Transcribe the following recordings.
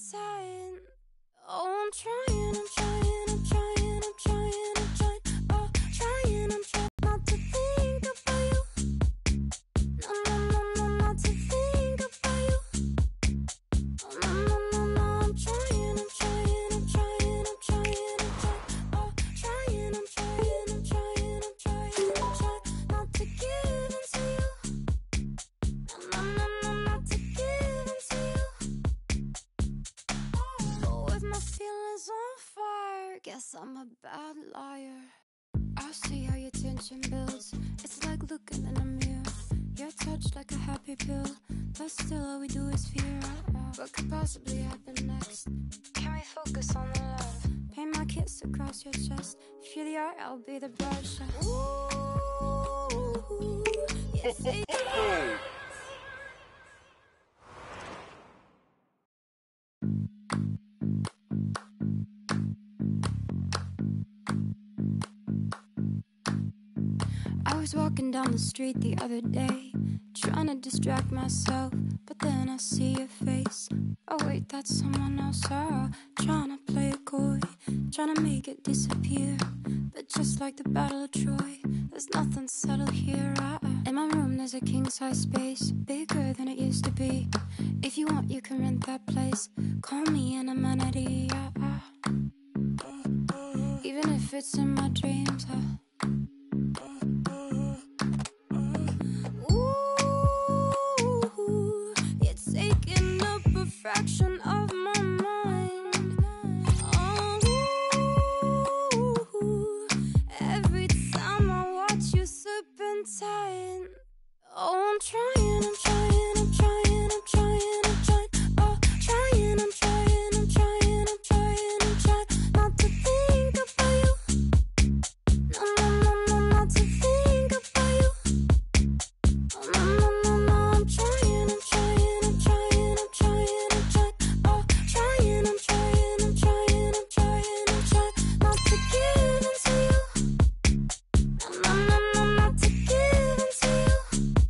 serpentine. Oh, I'm trying, I'm trying, I'm trying, I'm trying, I'm trying. Oh, trying, I'm trying not to think about you. No, no, no, no, not to think about you. Oh, no, no, no, no, I'm trying, I'm trying, I'm trying, I'm trying, I'm trying. Oh, trying, I'm trying, I'm trying, I'm trying, I'm trying not to give in to you. No, no, no, no, not to give in to you. But with my feelings on fire, guess I'm a bad liar. I see how your tension builds. It's like looking in a mirror. Your touch like a happy pill, but still all we do is fear. What could possibly happen next? Can we focus on the love? Paint my kiss across your chest. If you're the art, I'll be the brush. Ooh, yes, I was walking down the street the other day, trying to distract myself, but then I see your face. Oh wait, that's someone else. Trying to play it coy, trying to make it disappear. But just like the Battle of Troy, there's nothing settled here. In my room there's a king-size space, bigger than it used to be. If you want, you can rent that place. Call me an amenity. Even if it's in my dreams. Ooh, you're taking up a fraction of my mind. Oh, ooh, every time I watch you serpentine. Oh, I'm trying, I'm trying, I'm trying, I'm trying, I'm trying. Oh, trying, I'm trying, I'm trying, I'm trying, I'm trying not to think about you. No, no, no, no, not to think about you. Oh, no, no, no, no, I'm trying, I'm trying, I'm trying, I'm trying, I'm trying. Oh, trying, I'm trying, I'm trying, I'm trying, I'm trying not to give in to you. No, no, no, no, not to give in to you.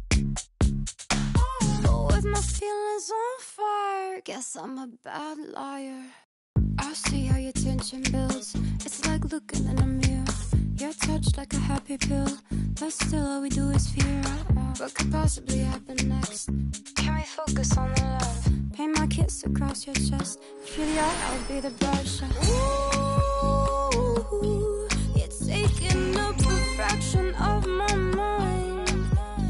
But with my feelings on fire, guess I'm a bad liar. I see how your tension builds. It's like looking in a mirror. Your touch like a happy pill, but still all we do is fear. What could possibly happen next? Can we focus on the love? Paint my kiss across your chest. If you're the art, I'll be the brush. Ooh, you're taking up a fraction of my mind.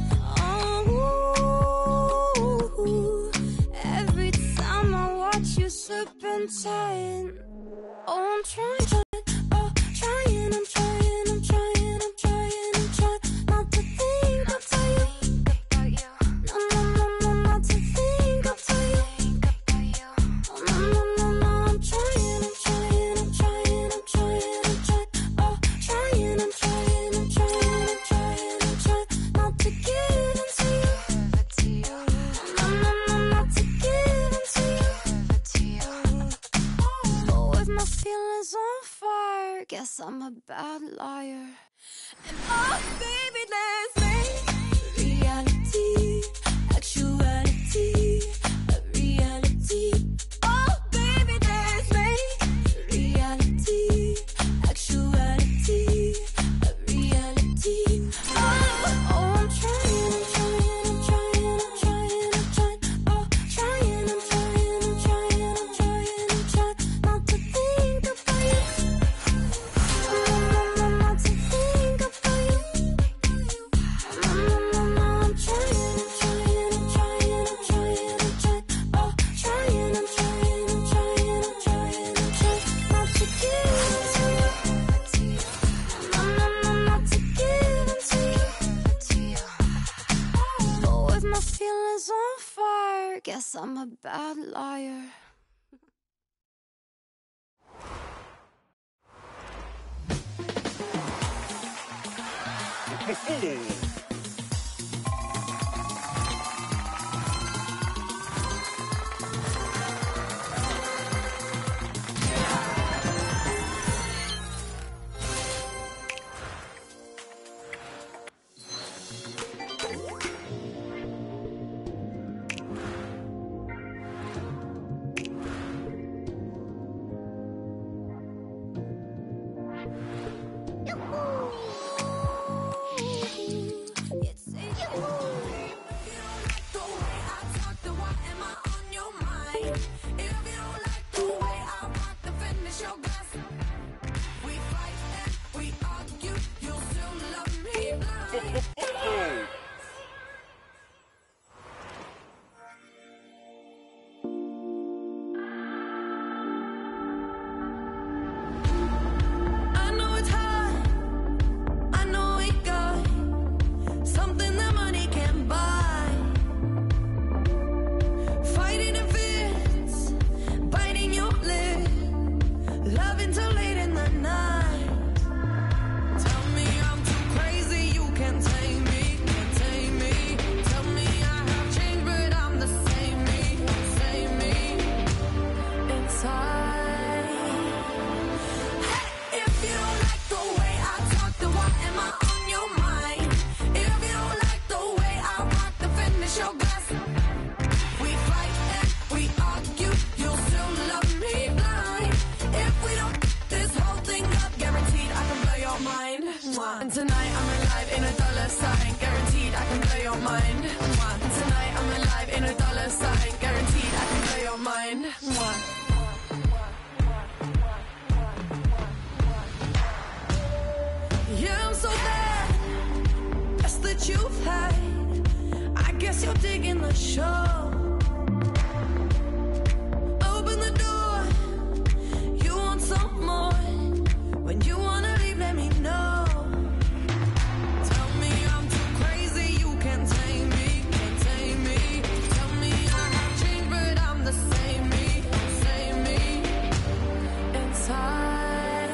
Oh, ooh, every time I watch you serpentine. Oh, I'm trying, oh, trying, I'm trying, I'm trying, I'm trying, I'm trying not to think about you. No, no, no, no, not to think about you. Oh, no, no, no, no, I'm trying, I'm trying, I'm trying, I'm trying, I'm trying. Oh, trying, I'm trying, I'm trying, I'm trying, I'm trying not to give in to you. No, no, no, not to give in to you. But with my feelings on fire, guess I'm a bad liar. And oh, baby, let's make reality, actuality, a reality. Oh, baby, let's make reality, actuality, a reality. Oh, I'm trying, I'm trying, I'm trying, I'm trying, I'm trying. Oh, trying, I'm trying, I'm trying, I'm trying, I'm trying not to think about you. No, no, no, no, not to think about you. No, no, no, no, I'm trying, I'm trying, I'm trying, I'm trying, I'm trying. Oh, trying, I'm trying, I'm trying, I'm trying, I'm trying not to give in to you. No, no, no, not to give in to you. But with my feelings on fire, guess I'm a bad liar. finish your glass. We fight and we argue, you'll still love me blind. If we don't this whole thing up, guaranteed I can blow your mind. And tonight I'm alive in a dollar sign, guaranteed I can blow your mind. And tonight I'm alive in a dollar sign, guaranteed I can blow your mind. Yeah, I'm so bad, that's that you've had. I guess you're digging the show. Open the door, you want some more. When you wanna leave, let me know. Tell me I'm too crazy, you can't tame me, can't tame me. Tell me I have changed, but I'm the same me, same me. Inside.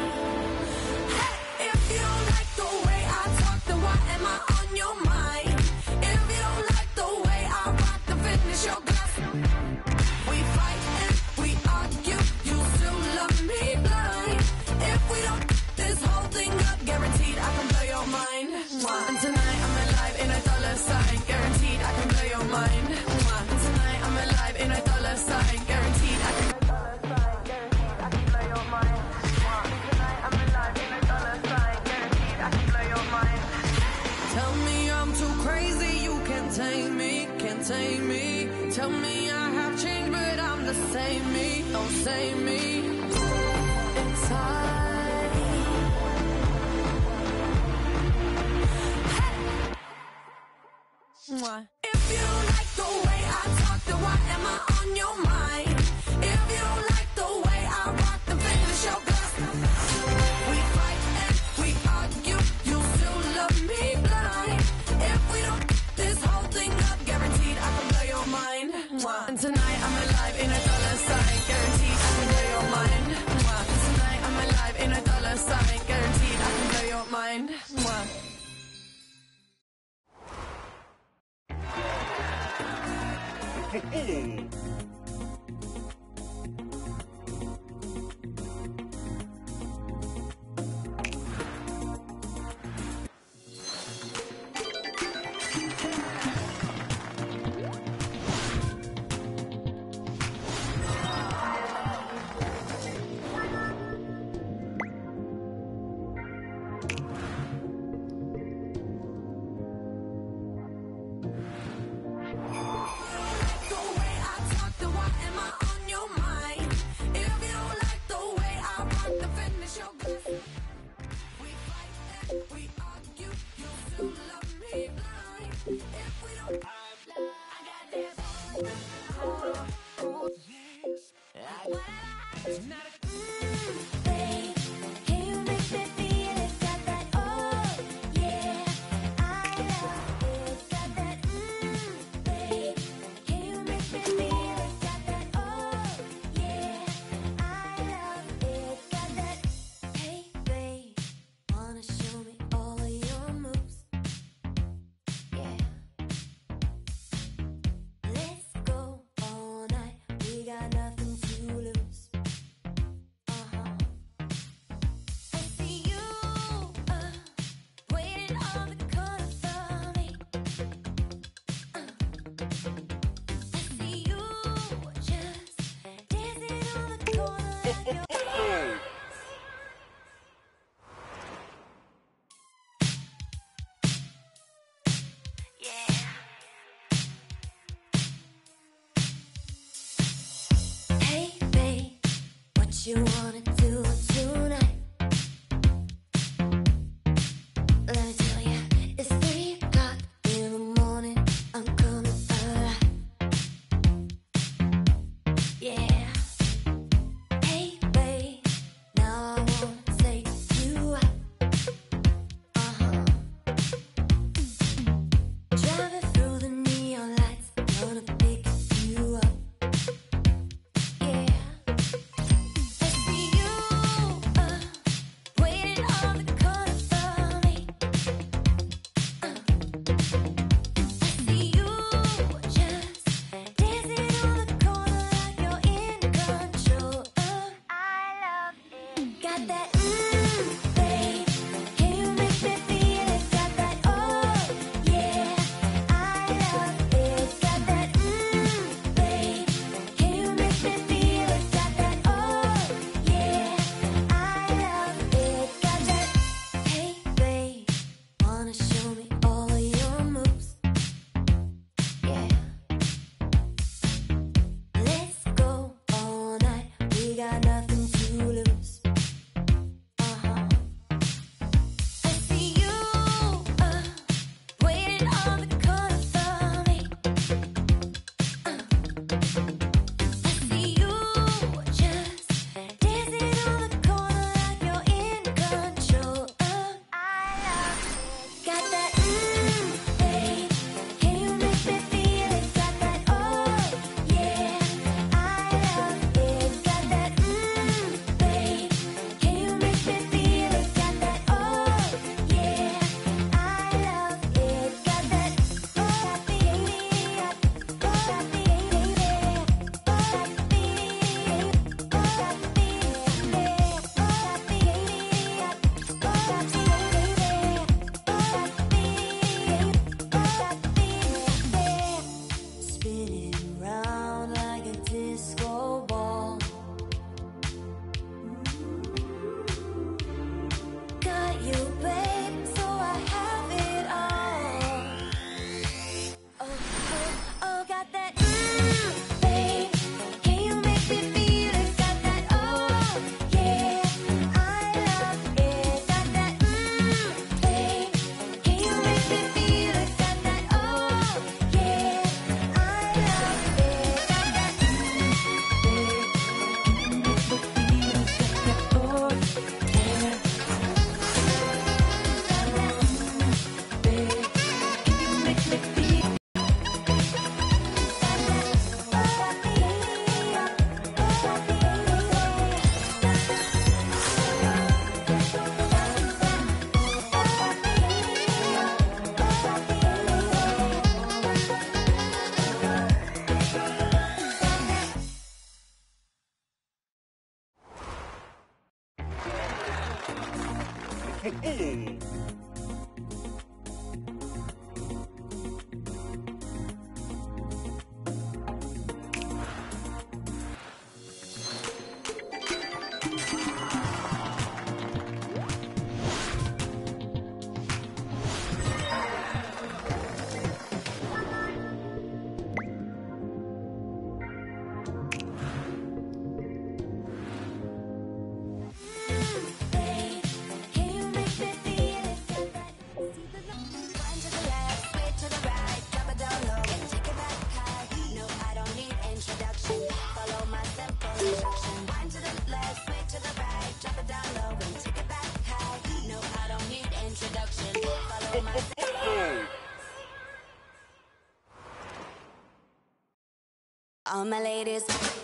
Hey, if you don't like the way I talk, then why am I on your mind? If you don't like the way I rock, then finish your glass. We fight and we argue, you still love me blind. If we don't this whole thing up, guaranteed I can blow your mind. And tonight I'm alive in a dollar sign, guaranteed I can blow your mind. And tonight I'm alive in a dollar sign, guaranteed I can blow your mind. Tonight I'm alive in a dollar sign, guaranteed I can blow your mind. Tell me I'm too crazy, you can't tame me, can't tame me. Tell me I have changed, but I'm the same me, don't same me. Inside. If you don't like the way I talk, then why am I on your mind? If you don't like the way I rock, then finish your glass. We fight and we argue, you still love me blind. If we don't this whole thing up, guaranteed I can blow your mind. And tonight I'm alive in a dollar sign, guaranteed I can blow your mind. Tonight I'm alive in a dollar sign, guaranteed I can blow your mind. You wanna do tonight? Let me tell ya, it's 3 o'clock in the morning. I'm coming alive. Yeah. Hey, babe, now I wanna take you out. Driving through the neon lights, gonna pick you up. Yeah. I see you. All my ladies,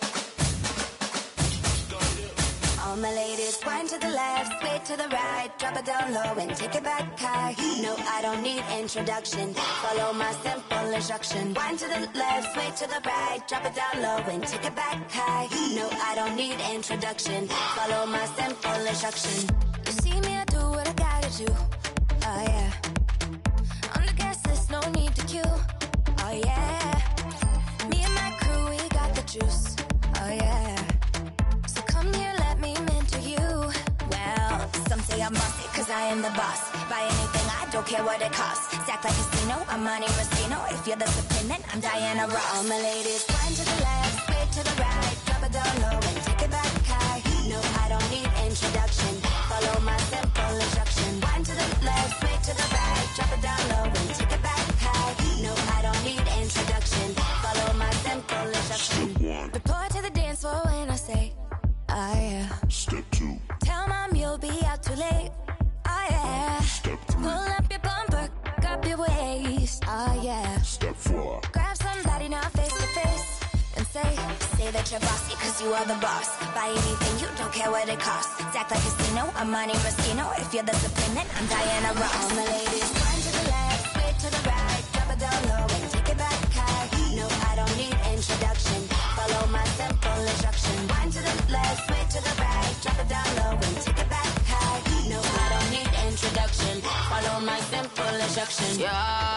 wind to the left, sway to the right, drop it down low and take it back high. No, I don't need introduction. Follow my simple instruction. Wind to the left, sway to the right, drop it down low and take it back high. No, I don't need introduction. Follow my simple instruction. You see me, I do what I gotta do. Oh yeah. On the gas list, no need to queue. Oh yeah. Me and my crew, we got the juice. Oh yeah. So come here, let me mentor you. Well, some say I'm bossy, cause I am the boss. Buy anything, I don't care what it costs. Stack like casino, I'm Monte Rustino. If you're the supreme, then I'm Diana Ross. All my ladies, wind to the left, sway to the right, drop it down low and take it back high. No, I don't need introduction. Follow my simple instruction. Wind to the left, sway to the right, drop it down low and take it back high. No, I don't need introduction. Follow my simple instruction. Report to the dance floor when I say, oh yeah. Step 2. Tell mom you'll be out too late. Oh yeah. Step 3. Pull up your bumper, up your waist. Oh yeah. Step 4. Grab somebody now face to face and say that you're bossy cause you are the boss. Buy anything, you don't care what it costs. Stack like casino, I'm Monte Rustino. If you're the supreme, then I'm Diana Ross. All my ladies, wind to the left, sway to the right, drop it down low and take it back high. No, I don't need introduction. Follow my simple instruction. Wind to the left, sway to the right, drop it down low and take it back high. No, I don't need introduction. Follow my simple instruction. Yo,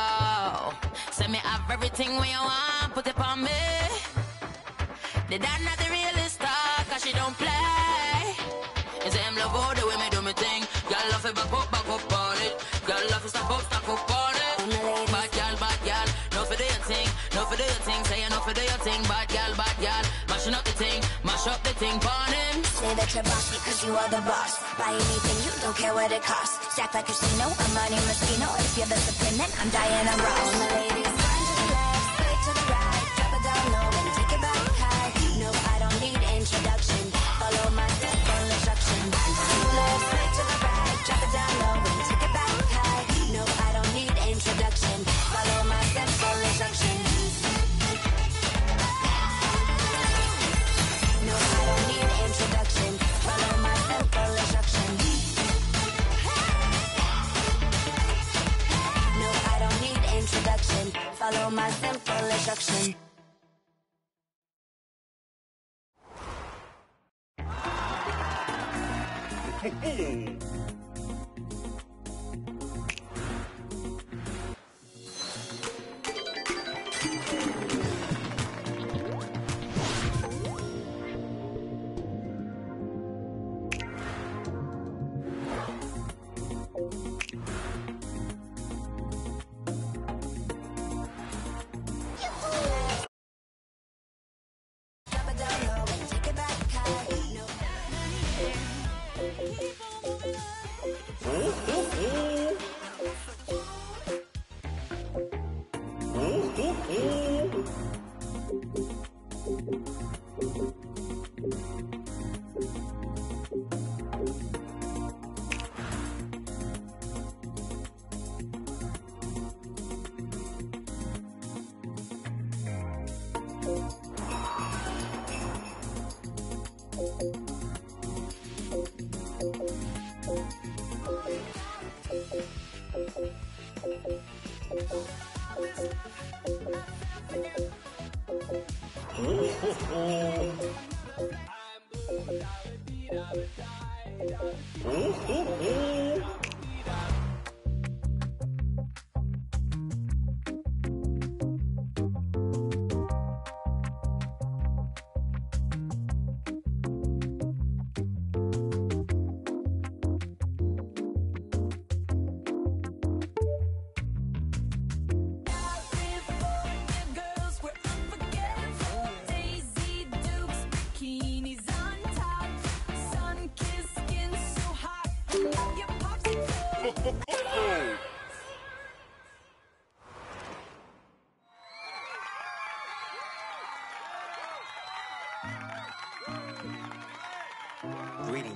send me have everything when you want, put it on me. The dad not the realest star, cause she don't play. And say I'm love all the way me do me thing. Girl love it back up on it. Girl love it stack up on it. Bad girl, no for do your thing, no for do your thing. Say you no for do your thing, bad girl, mashing up the thing, mash up the thing, burn him. Say that you're bossy cause you are the boss. Buy anything, you don't care what it costs. Stack like casino, I'm Monte Rustino. If you're the supreme, then I'm Diana Ross. All my ladies, wind to the left, sway to the right, drop it down low and take it back high. No, I don't need introduction. Follow my simple instruction. Wind to the left, sway to the right, drop it down low and take it back high. No, I don't need introduction. Follow my simple instruction. No, I don't need introduction. Follow my simple instruction. No, I don't need introduction. Follow my simple instruction.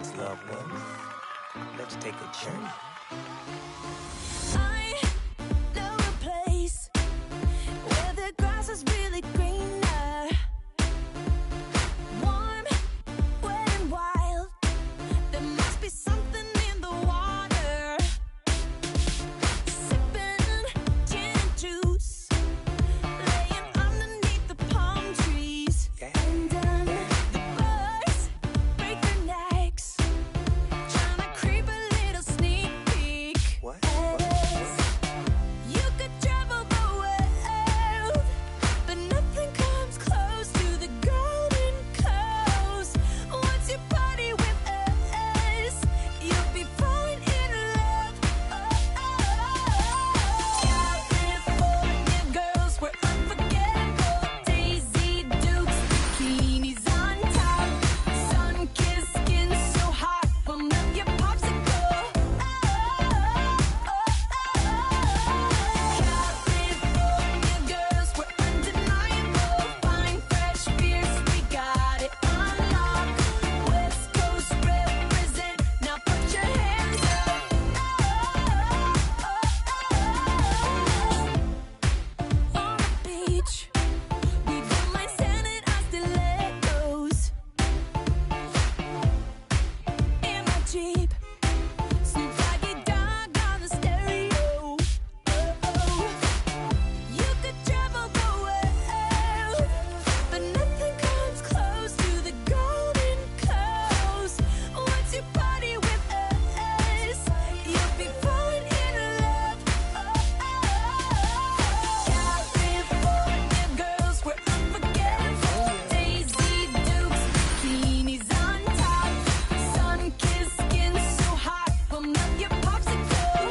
Greetings, loved ones. Let's take a journey. I know a place where the grass is really greener, warm, wet and wild. There must be something in the water. Sipping gin and juice, laying underneath the palm trees. And the birds break their necks, trying to creep a little sneak peek. What? You could travel the world, but nothing comes close to the golden coast. Once you party with us, you'll be falling in love. California girls were unforgettable. Daisy Dukes, bikinis on top, sun-kissed skin so hot, will melt your popsicle. California girls were undeniable. Fine, fresh beers, we got it on lock. West Coast represent, now put your hands up. On the beach, we don't mind standing our stilettos. In my Jeep, Snoop Doggy Dogg on the stereo. You could travel the world, but nothing comes close to the golden coast. Once you party with us, you'll be falling in love. California girls were unforgettable. Daisy Dukes, bikinis on top, sun-kissed skin so hot, will melt your popsicle.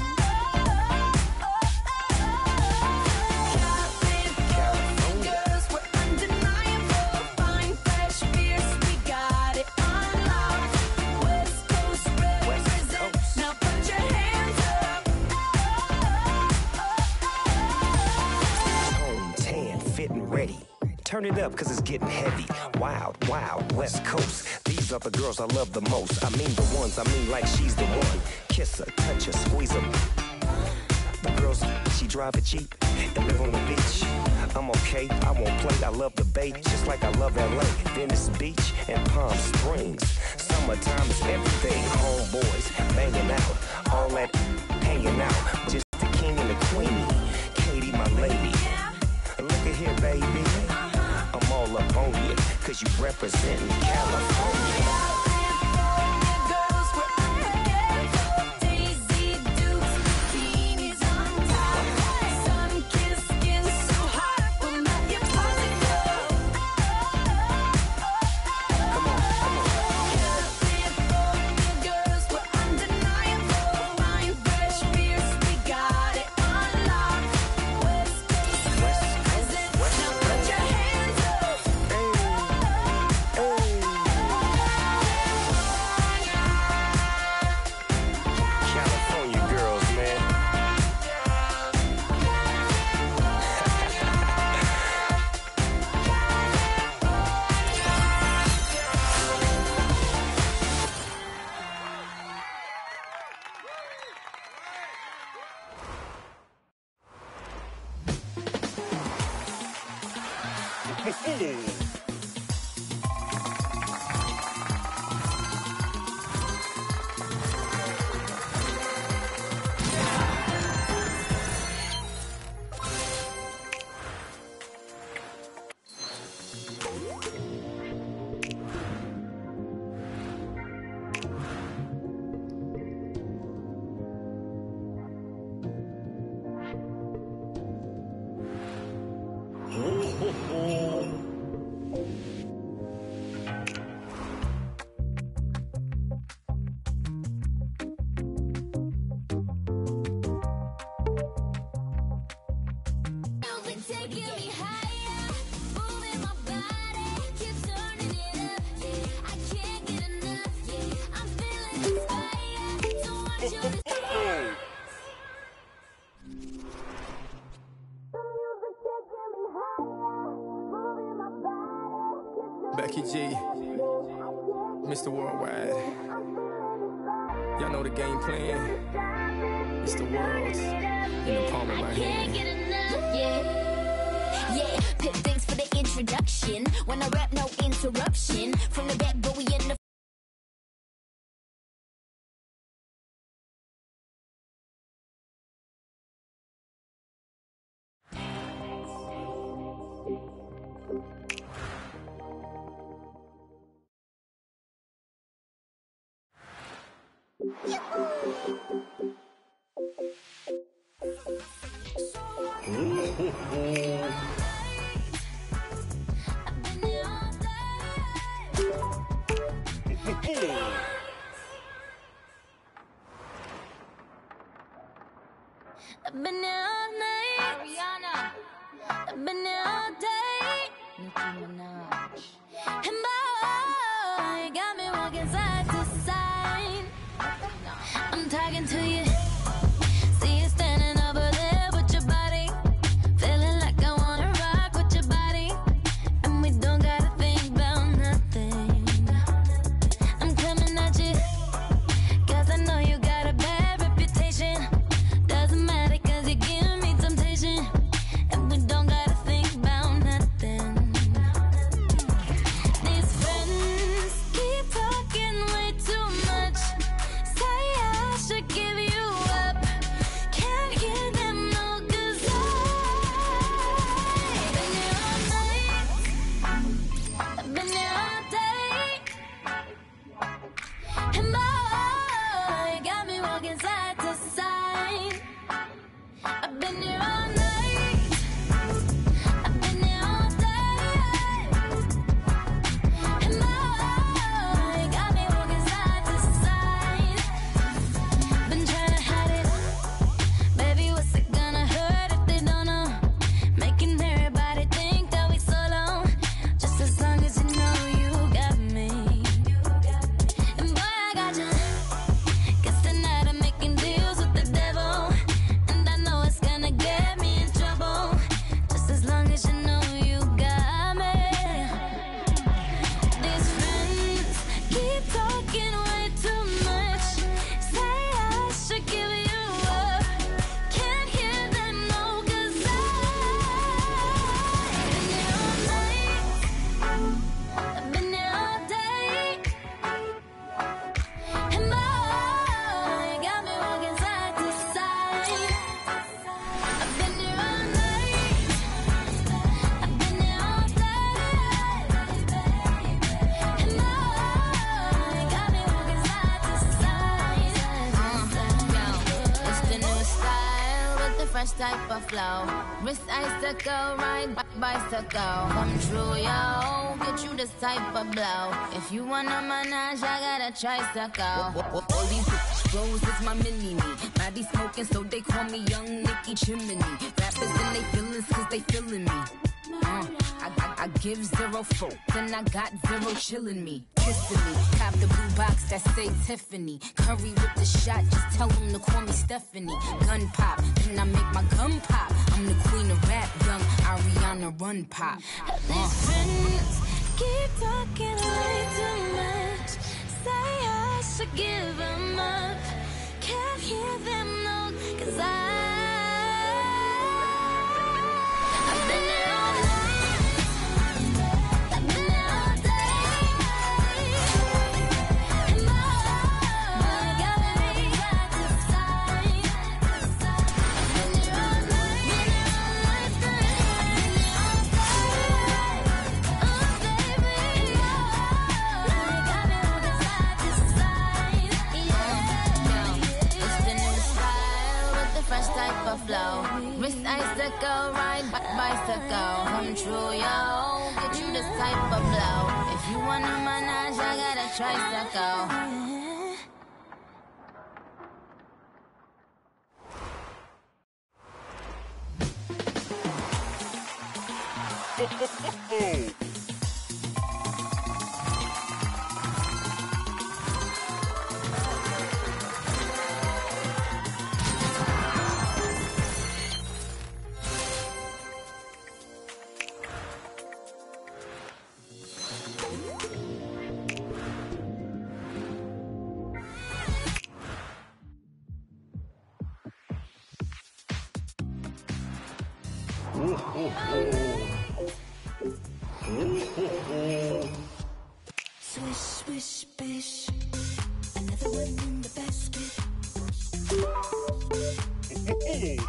California girls were undeniable. Fine, fresh beers, we got it on lock. West Coast represent, now put your hands up. Home, tan, fit and ready. Turn it up, cause it's getting heavy. Wild, wild, West Coast. These are the girls I love the most. I mean the ones, I mean like she's the one. Kiss her, touch her, squeeze her. The girls, she drive a Jeep and live on the beach. I'm okay, I won't play, I love the bay, just like I love LA. Venice Beach and Palm Springs. Summertime is everything. Homeboys banging out, all that hanging out. Just the king and the queenie, Katie my lady. Look at here, baby, I'm all up on you, cause you representing California. California girls were unforgettable. Daisy Dukes, bikinis on top, sun-kissed skin so hot, will melt your popsicle. California girls were undeniable. Fine, fresh beers, we got it on lock. West Coast represent, now put your hands up. California girls, man. Taking me higher, moving my body, keep turning it up, yeah. I can't get enough, yeah. I'm feeling inspired, so want you to Becky G. Mr. Worldwide. Y'all know the game plan. It's the world in the palm of my hand. Get enough, yeah. Pip, thanks for the introduction. When I rap, no interruption. From the back, but we in the I've been here all night. Ariana. I've been here all day. Nicki Minaj. And boy, you got me walking side to side. I'm talking to you. See you standing over there with your body. Feeling like I wanna rock with your body. And we don't gotta think about nothing. I'm coming at you. Cause I know you got a bad reputation. Doesn't matter cause you give me temptation. And we don't gotta think about nothing. These friends keep talking way too much. Say I should give you up. Can't hear them no cause I've been here all night. I've been here all day. And boy, you got me walking side to side. I've been here all night. I've been here all day. And boy, you got me walking side to side. Been trying to hide it. Baby, what's it gonna hurt if they don't know? Making everybody think that we solo. Just as long as you know you got me. And boy, I got you. Guess tonight I'm making deals with the devil. And I know it's gonna get me in trouble. Just as long as you know you got me. These friends keep talking way too much. Say I should give you up. Can't hear them no cause I've been here all night. I've been here all day. And boy, you got me walking side to side. I've been here all night. I've been here all day. And boy, you got me walking side to side. It's the new style with the fresh type of flow. Wrist icicle, ride bicycle. Come true, yo. Get you this type of blow. If you wanna manage, I got a tricycle. All these bros is my mini-me. Body smoking, so they call me Young Nicky Chimney. Rappers in they feelings, cause they feeling me. I give zero folk, then I got zero chillin' me, kissing me. Cop the blue box that say Tiffany. Curry with the shot, just tell them to call me Stephanie. Gun pop, then I make my gun pop. I'm the queen of rap, young Ariana Run Pop. These friends keep talking way too much. Say I should give them up. Can't hear them no cause I've been here all night. I've been here all day. And boy, got me walking side to side. I've been here all night. I've been here all day. Oh, baby, got me walking side to side. It's the new style with the fresh type of flow. Wrist icicle, ride bicycle. Come true, yo. Get you this type of blow. If you wanna manage, I got a tricycle.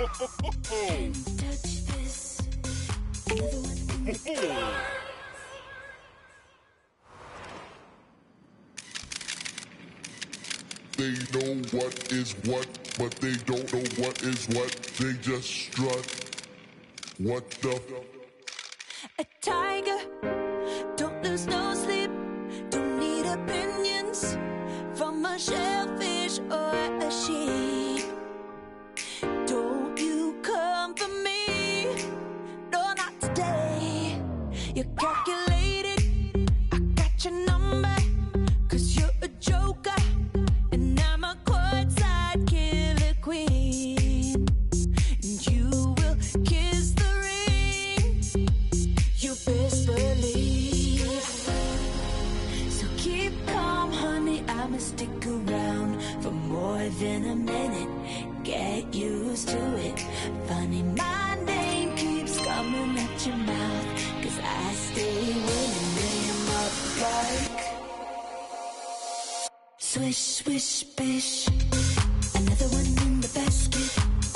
They know what is what, but they don't know what is what. They just strut. What the? A tiger, don't lose no sleep. Don't need opinions from a shellfish or a sheep. Don't you come for me, no, not today. You're calculated, I got your number, 'cause you're a joker, and I'm a courtside killer queen. And you will kiss the ring, you best believe. So keep calm, honey, I'ma stick around for more than a minute. Get used to it. Funny, my name keeps coming at your mouth, 'cause I stay winning them up like swish, swish, bish. Another one in the basket.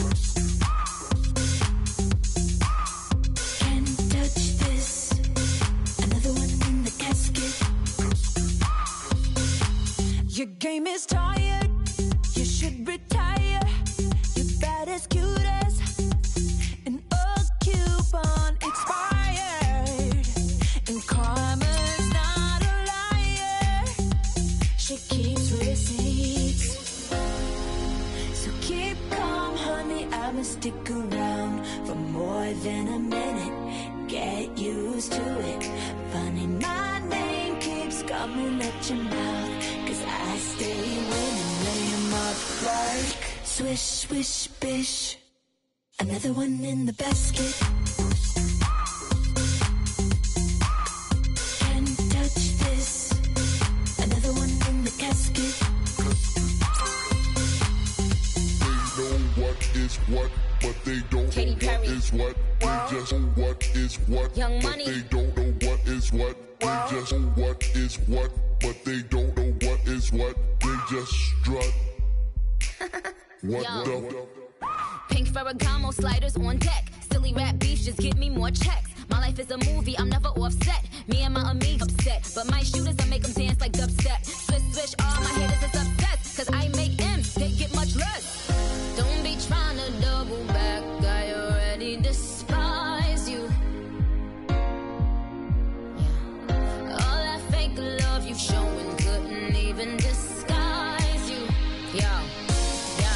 Can't touch this. Another one in the casket. Your game is tired. You should retire. You're bad as cute as an old coupon expired. And karma's not a liar. She keeps receipts. So keep calm, honey, I'ma stick around for more than a minute. Get used to it. Funny, my name keeps coming at your mouth, 'cause I stay winning, lay 'em up like swish, swish, bish. Another one in the basket. Can't touch this. Another one in the casket. They know what is what, but they don't Katy know what Perry. is what. They just know what is what, Young but Money. they don't know what is what. They just know what is what, but they don't know what is what. They just strut. What Yo. the? Pink Ferragamo sliders on deck. Silly rap beefs just give me more checks. My life is a movie, I'm never offset. Me and my amigo upset, but my shooters, I make them dance like dubstep. Swish, swish, all my haters is upset, 'cause I make M's, they get much less. Don't be trying to double back, I already despise you. Yeah. All that fake love you showing couldn't even disguise you. Yo, yo.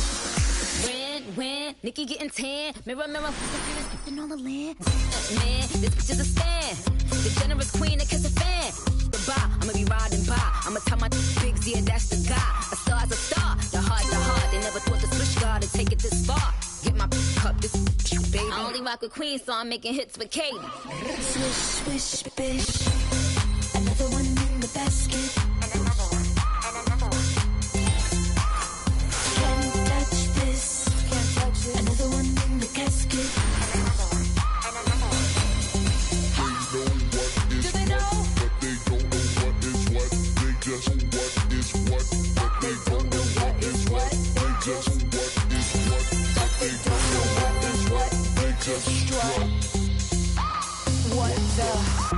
When Nikki getting tan, mirror, mirror, who's the greatest in all the land? Man, this bitch is a stand. The generous queen that kiss a fan. Goodbye, I'ma be riding by. I'ma tell my bigs, yeah, that's the guy. A star's a star, the heart. They never thought the switch guard would take it this far. Get my cup, this baby. I only rock with Queen, so I'm making hits with Katy. Swish, swish, bish. Another one in the basket. Can't touch this. Another one in the casket. They know what is what, but they don't know what is what. They just know what is what, but they don't know what is what. They just know what is what, but they don't know what is what. They just strut. What the?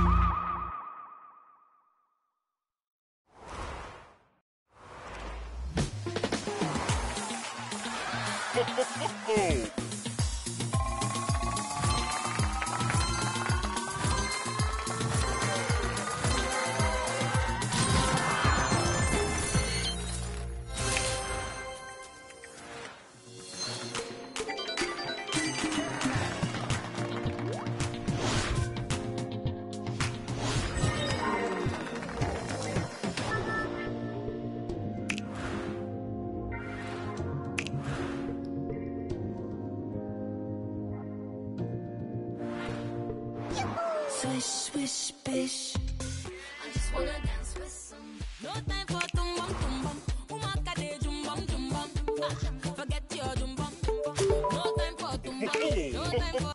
Swish, swish, bish. I just wanna dance with some. No time for tumbum tumbum. Umakade jumbum jumbum. Forget your jumbum. No time for tumbum. No time for.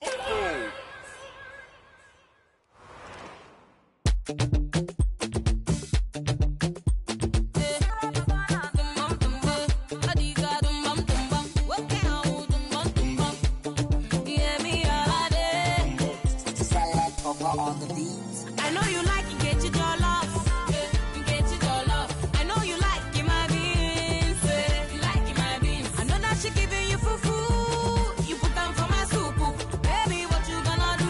Tumbum tumbum. Adiga tumbum tumbum. Okay, tumbum tumbum. on the beats. I know you like it, get your love. Get your love. I know you like it, my beans. You like it, my beans. I know that she giving you fufu. You put them for my soup. Baby, what you gonna do?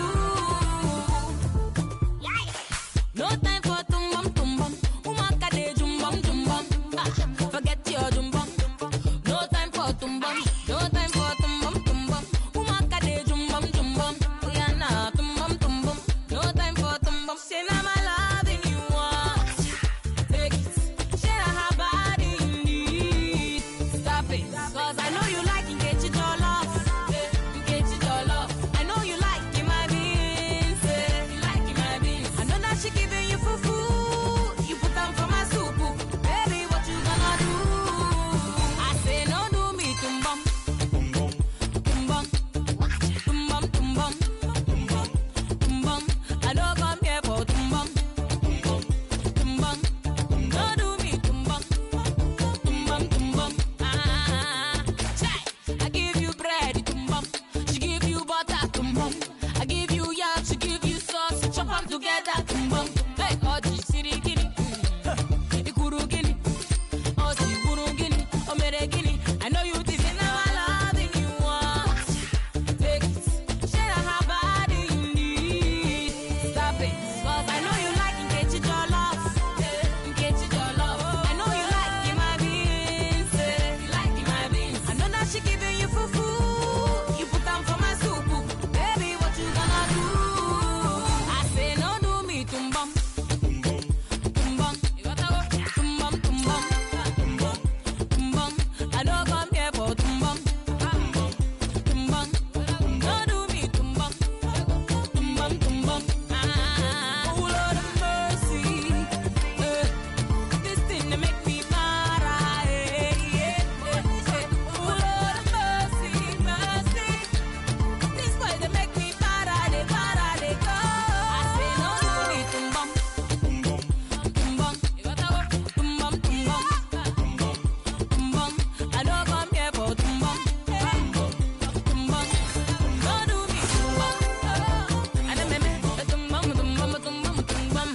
No time for tumbum tumbum. Umaka de jumbum jumbum. Forget your jumbum. No time for tumbum. No time for tumbum tumbum. Umaka de jumbum jumbum. We are not tumbum tumbum. No time for tumbum. Say now my loving you want. Take it. Share her body you need. Stop it. Cause I know you like it. Get your love. Get your love. I know you like it, my beans. You like it, my beans. I know that she giving you fufu. You put them for my soup. Baby, what you gonna do? I say no, do me tumbum. Tumbum. Tumbum, tumbum. Tumbum. I don't come here for tumbum. Tumbum. No, do me tumbum. Tumbum, tumbum. Chai. I give you bread, tumbum. She give you butter, tumbum. I give you yam, she give you sauce. Chop them together, tumbum. Hey, Oji, Siri, Guinea. Ikuru, Guinea. Osi, Buru, Guinea. Omere, Guinea. I know you this is now I loving you want. Take it. Share her body you need. Stop it. Cause I know you like it. Get your love. Get your love. I know you like it, my beans. You like it, my beans. I know that she giving you fufu. You put them for my soup. Baby, what you gonna do? I say no, do me tumbum. Tumbum. Tumbum, tumbum. Tumbum. I don't come here for tumbum. Tumbum. No, do me tumbum. Tumbum, tumbum. Oh, Lord of mercy. This thing that make me mad. Oh, Lord of mercy, mercy. This boy that make me mad. They go. I say no, do me tumbum. Tumbum. Tumbum, tumbum. Tumbum. I don't come here for tumbum. Tumbum. No, do me tumbum. I don't me tumbum, tumbum, tumbum, tumbum.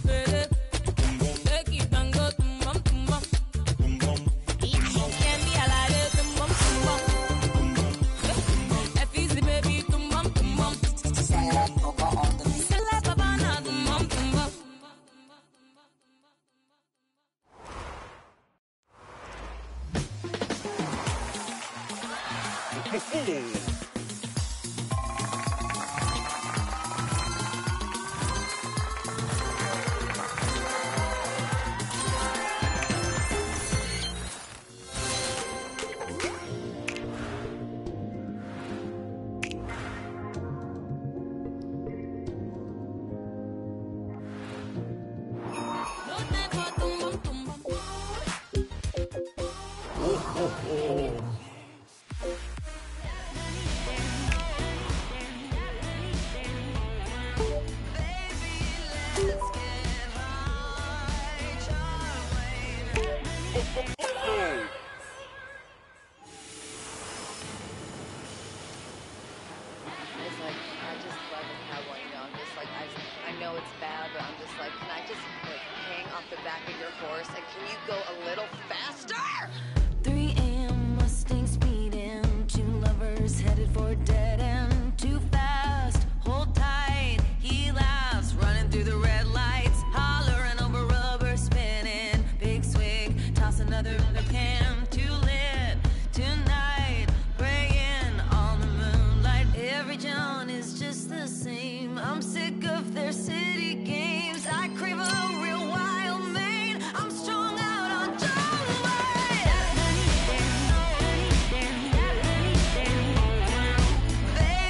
Take it and go tumbum, tumbum. Yeah, me I like it tumbum, tumbum. If it's the baby tumbum, tumbum. Directo on the beats. Say la babana tumbum, tumbum. No time for tumbum, tumbum. It's like, I just love a cowboy, you know, I'm just like, I know it's bad, but I'm just like, can I just like hang off the back of your horse and can you go a little faster? 3 a.m. Mustang speeding, two lovers headed for dead end. Too fast, hold tight. He laughs, running through the red lights, hollering over rubber spinning. Big swig, toss another in the can. Too lit tonight, praying on the moonlight. Every town is just the same. I'm sick of their city games. I crave a real wild main. I'm strung out on John Wayne.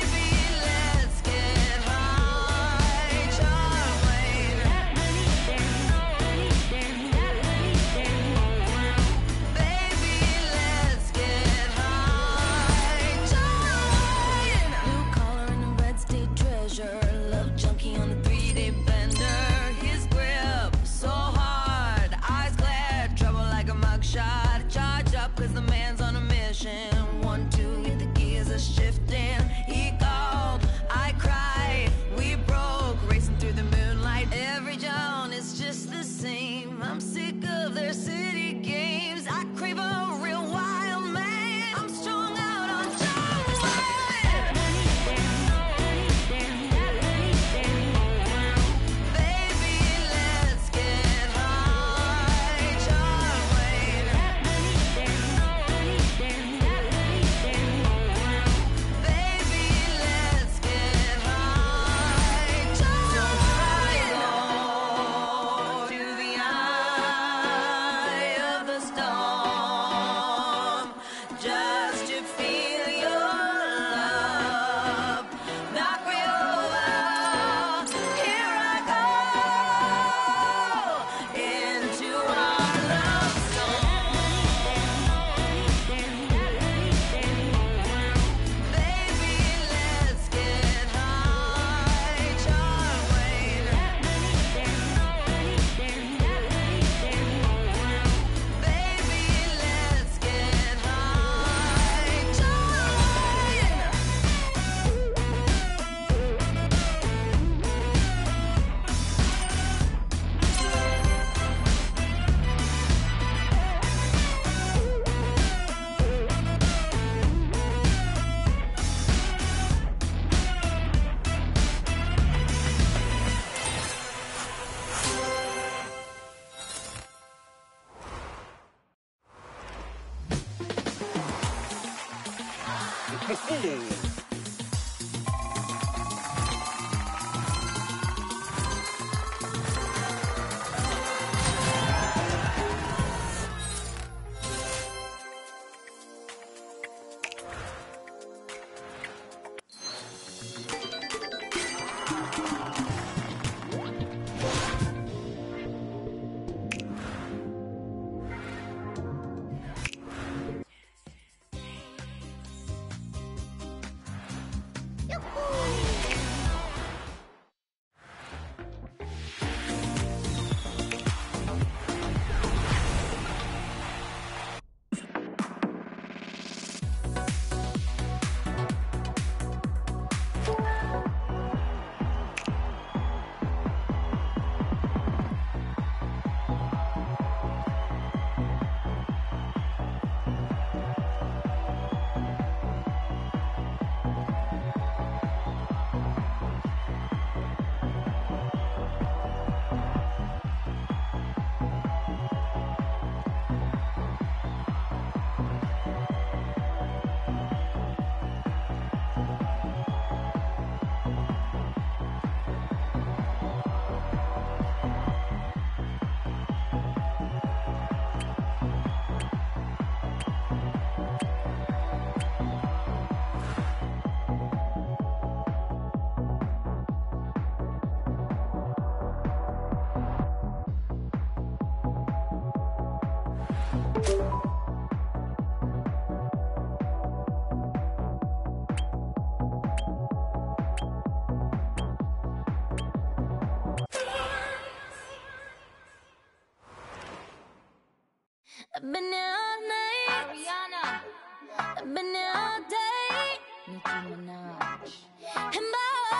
I've been here all night. Ariana. I've been here all day. Nicki Minaj. And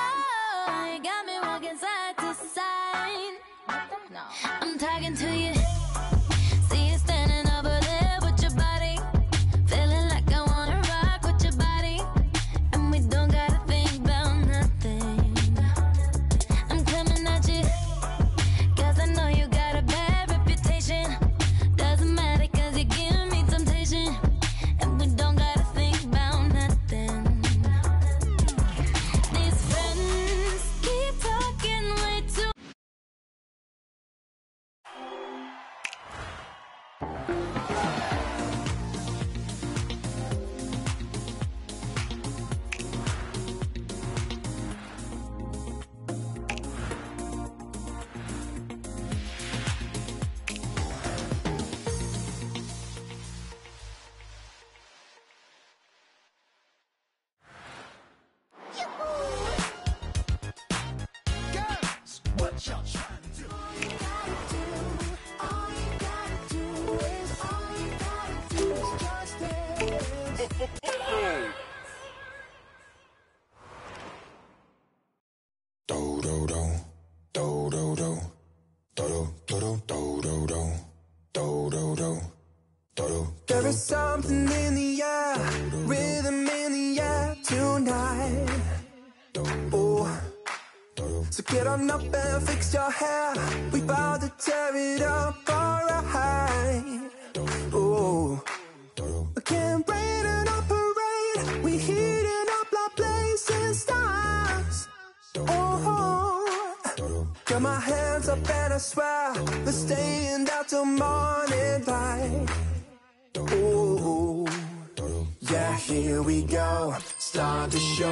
boy, you got me walking side to side. No. I'm talking to you. See you standing over there with your body. Feeling like I wanna rock with your body. And we don't gotta think about nothing. I'm coming at you. Cause I know you got a bad reputation. Doesn't matter cause you give me temptation. And we don't gotta think about nothing. These friends keep talking way too. There is something in the air, rhythm in the air tonight. Oh, so get on up and fix your hair. We about to tear it up, alright. Oh, can't wait in our parade. We heating up like blazing stars. Oh, got my hands up and I swear we're staying out till morning light. Oh, yeah, here we go. Start the show.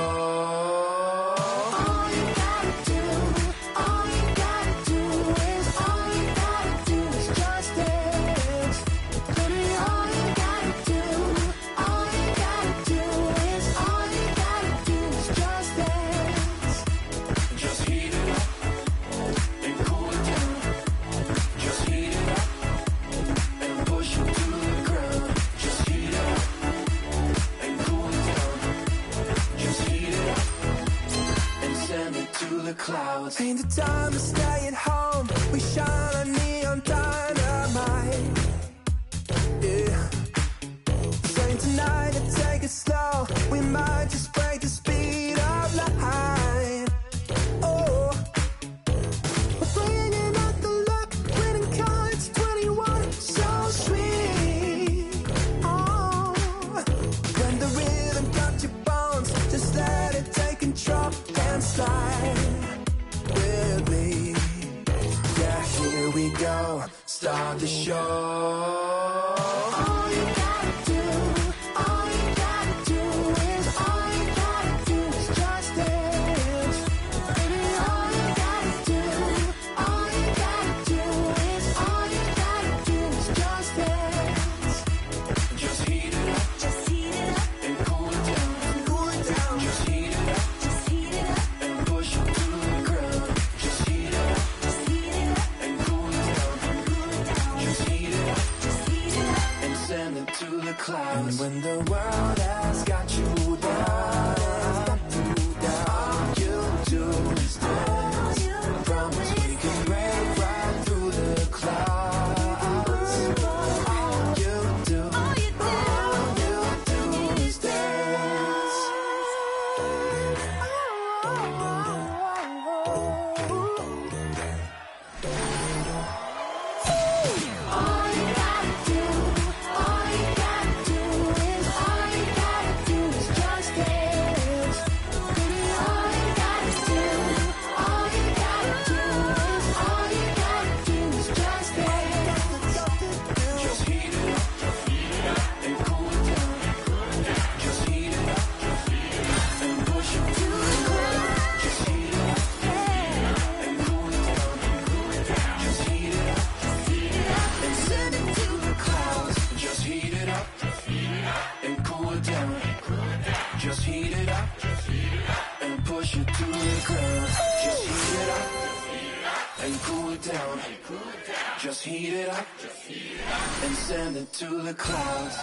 All you gotta do, all you gotta do is, all you gotta do is just dance. Baby, all you gotta do, all you gotta do is, all you gotta do is just dance. Just heat it up and cool it down. Just heat it up and push it to the ground. Just heat it up and cool it down. Just heat it up and send it to the clouds. Ain't the time to stay at home. We shine a neon dynamite. Yeah. Saying tonight to take it slow. We might just break the speed of light. Oh, we're bringing out the luck. Winning cards, 21, so sweet. Oh, when the rhythm got your bones. start the show. All you gotta do is just dance. Baby, all you gotta do is just dance. Just heat it up, and cool it down, Just heat it up, and push it to the ground. Just heat it up, and cool it down, Just heat it up, and send it to the clouds. And when the world has got you down, all you do is dance. I promise we can break right through the clouds. All you do is dance. All you gotta do is just dance. Baby, all you gotta do is just dance. Just heat it up, and cool it down. Just heat it up, and push it to the ground. Just heat it up, and cool it down. Just heat it up, and send it to the clouds. Just heat it up, and cool it down. Just heat it up, and push it to the ground. Just heat it up, and cool it down. Just heat it up, and send it to the clouds.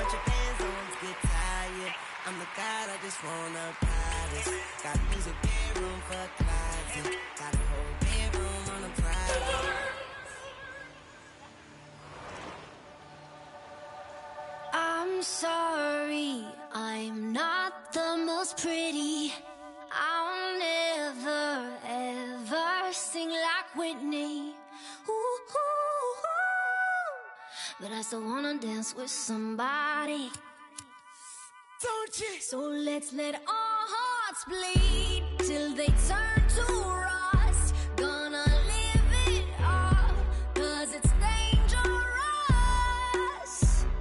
bunch of fans always get tired. I'm the god, I just wanna palace. Got music bedroom for a closet. Got a whole bedroom on a private. I'm sorry, I'm not the most pretty. I'll never, ever sing like Whitney. Ooh, ooh, ooh. But I still wanna dance with somebody. Don't you? So let's let our hearts bleed till they turn to rust. Gonna live it up, 'cause it's dangerous.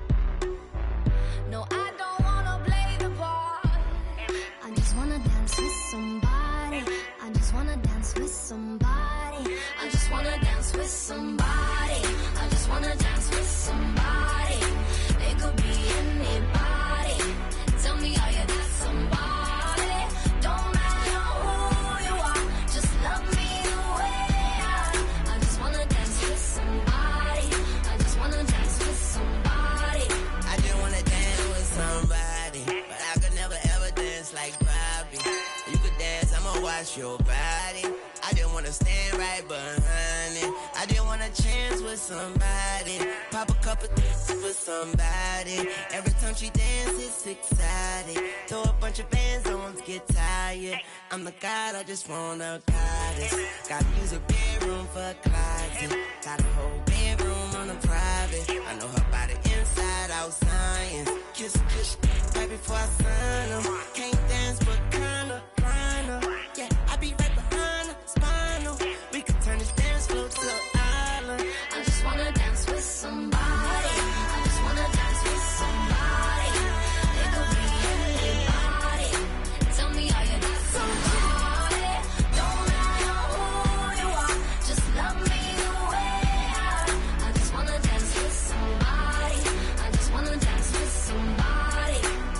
No, I don't wanna play the part. I just wanna dance with somebody. I just wanna dance with somebody. I just wanna dance with somebody. I just wanna dance with somebody. It could be anybody. Tell me, are you that somebody? Don't matter who you are, just love me the way I am. I just wanna dance with somebody. I just wanna dance with somebody. I just wanna dance with somebody, but I could never ever dance like Bobby. You could dance, I'ma watch your body. I just wanna stand right behind it. I just wanna chance with somebody. Pop a couple things with somebody. Every time she dances, it's exciting. Throw a bunch of bands on, get tired. I'm the god, I just wanna goddess. Got music bedroom for a closet. Got a whole bedroom on a private. I know her body inside out science. Kiss, kiss, right before I sign her. Can't dance, but kinda, kinda. Yeah, I be right behind her, spinal. We could turn this dance floor to an island. I just wanna dance with somebody. I just wanna dance with somebody. It could be anybody. Tell me, are you that somebody? Don't matter who you are, just love me the way I am. I just wanna dance with somebody. I just wanna dance with somebody.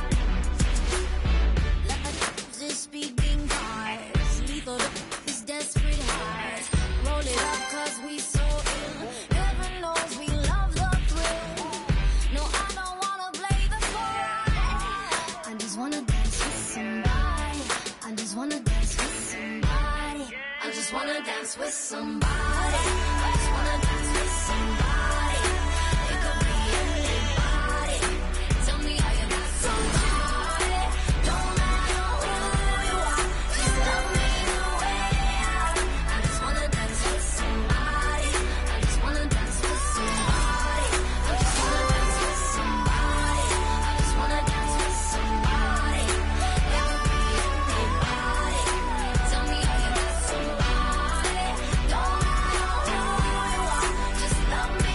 Just speaking cards, lethal to these desperate hearts. Roll it up 'cause we so ill. Heaven knows we love the thrill. No, I don't wanna play the part. I just wanna dance with somebody. I just wanna dance with somebody. I just wanna dance with somebody. I just wanna dance with somebody. It could be anybody. Tell me, are you that somebody? Don't matter who you are, just love me the way I am. I just wanna dance with somebody. I just wanna dance with somebody. I just wanna dance with somebody. I just wanna dance with somebody. It could be anybody. Tell me, are you that somebody? Don't matter who you are, just love me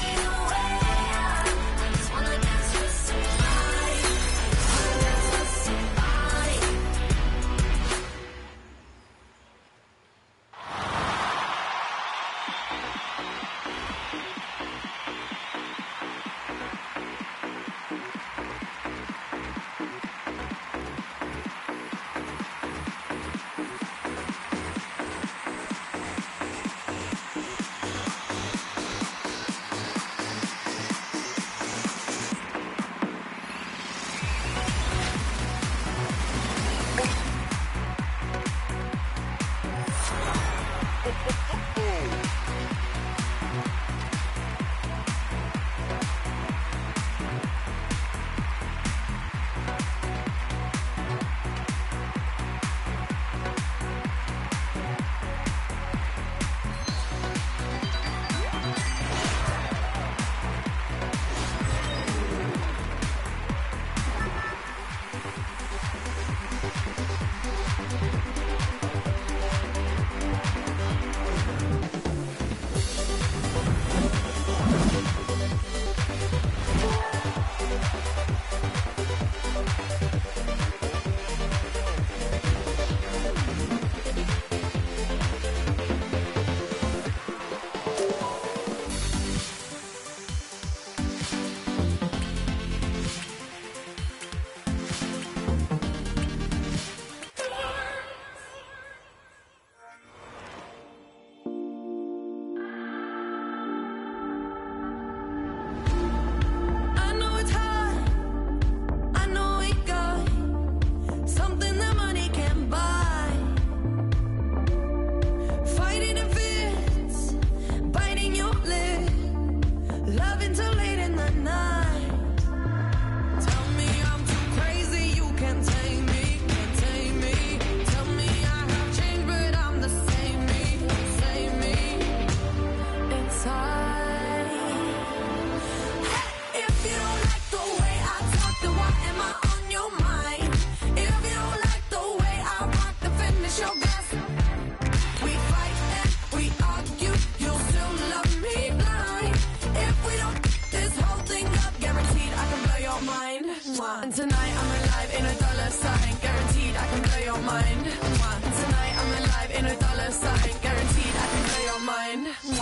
And tonight I'm alive in a dollar sign, guaranteed I can blow your mind. And tonight I'm alive in a dollar sign, guaranteed I can blow your mind.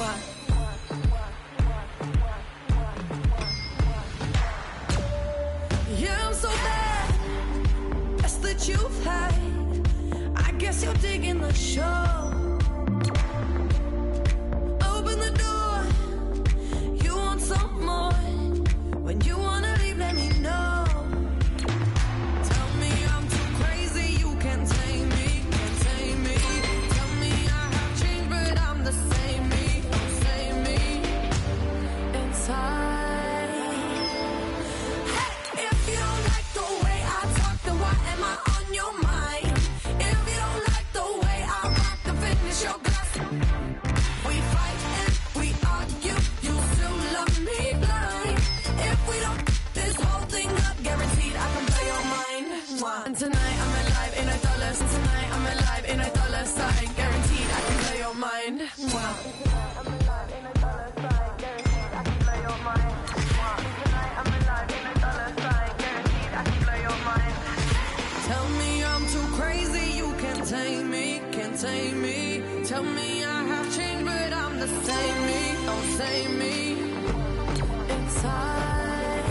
Yeah, I'm so bad. That's the truth, I guess you're digging the show. Open the door. You want some more? When you wanna leave, let me know. Tell me I'm too crazy, you can't tame me, can't tame me. Tell me I have changed, but I'm the same me, same me. Inside. Hey, if you don't like the way I talk, then why am I on your mind? If you don't like the way I rock, then finish your glass. We fight and we argue, you still love me blind. If we don't this whole thing up, guaranteed I can blow your mind. And tonight I'm alive in a dollar. Tonight I'm alive in a dollar sign, guaranteed I can blow your mind. I'm alive in a dollar sign, guaranteed I can blow your mind. Tonight I'm alive in a dollar sign, guaranteed I can blow your mind. Tell me I'm too crazy, you can't tame me, can't tame me. Tell me I have changed, but I'm the same me, don't same me. Inside.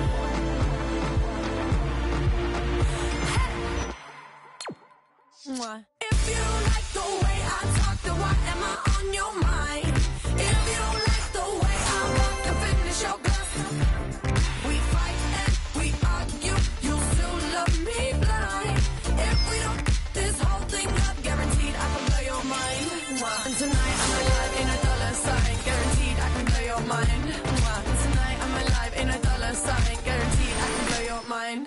If you don't like the way I talk, then why am I on your mind? If you don't like the way I rock, then finish your glass. We fight and we argue, you still love me blind. If we don't this whole thing up, guaranteed I can blow your mind. And tonight I'm alive in a dollar sign, guaranteed I can blow your mind. And tonight I'm alive in a dollar sign, guaranteed I can blow your mind.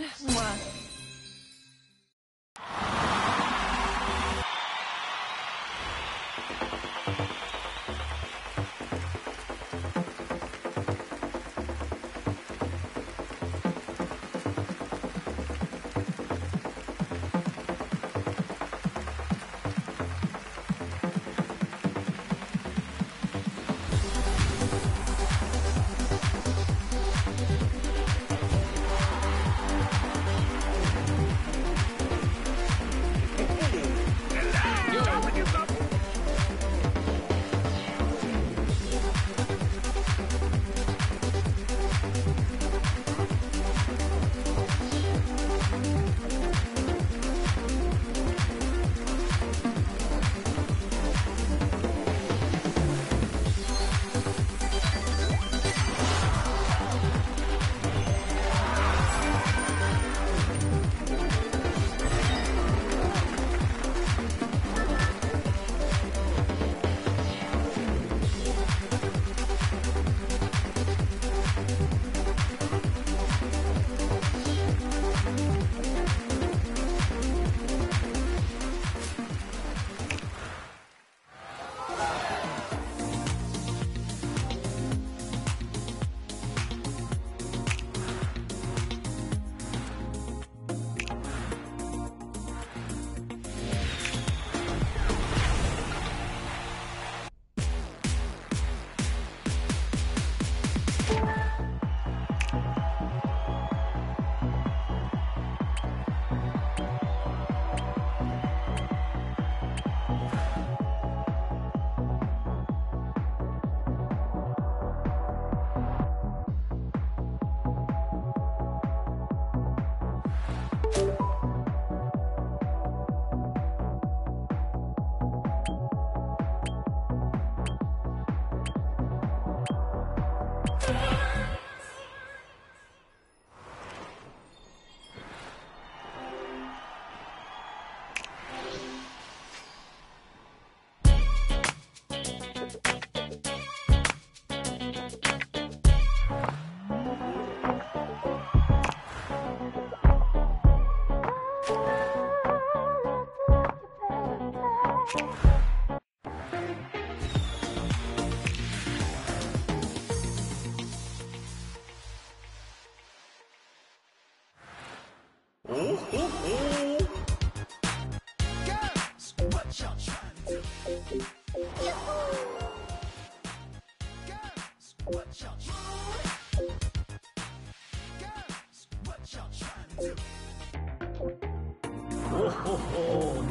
What y'all Ho, ho, ho.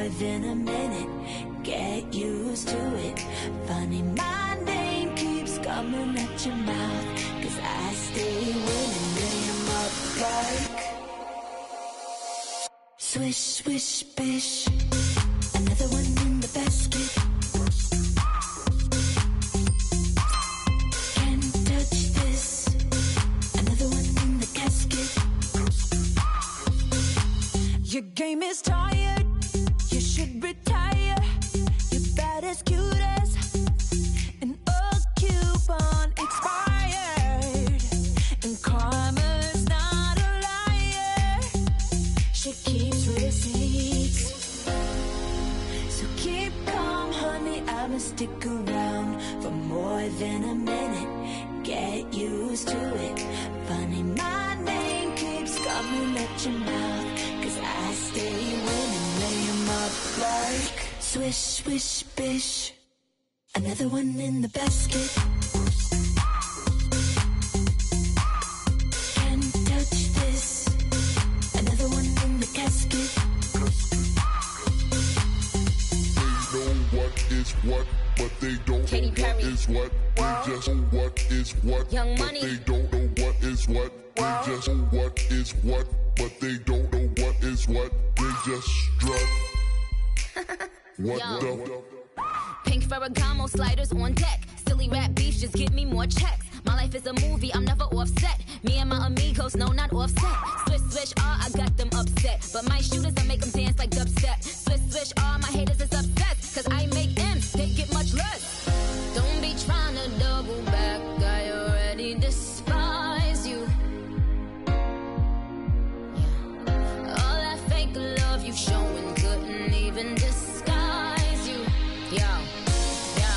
more than a minute. Get used to it. Funny, my name keeps coming at your mouth, 'cause I stay winning. Lay 'em up like swish, swish, bish. Another one in the basket. Can't touch this. Another one in the casket. Your game is tired. You should retire. You're bad as cute as an old coupon expired. And karma's not a liar. She keeps receipts. So keep calm, honey, I'ma stick around for more than a minute. Get used to it. Funny, my name keeps coming at your mouth, 'cause I stay winning. Lay 'em up like swish, swish, bish. Another one in the basket. Can't touch this. Another one in the casket. They know what is what, but they don't Katy know Perry. what is what. They just know what is what, Young but Money. they don't know what is what. They just know what is what, but they don't know what is what. They just strut. What Yo. the? Pink Ferragamo sliders on deck. Silly rap beefs, just give me more checks. My life is a movie, I'm never offset. Me and my amigos, no, not offset. Swish, swish, I got them upset. But my shooters, I make them dance like dubstep. Swish, swish, my haters is upset. 'Cause I make M's, they get much less. Don't be trying to double back, I already despise you. Yeah. All that fake love you showing couldn't even disguise you. Yo, yo.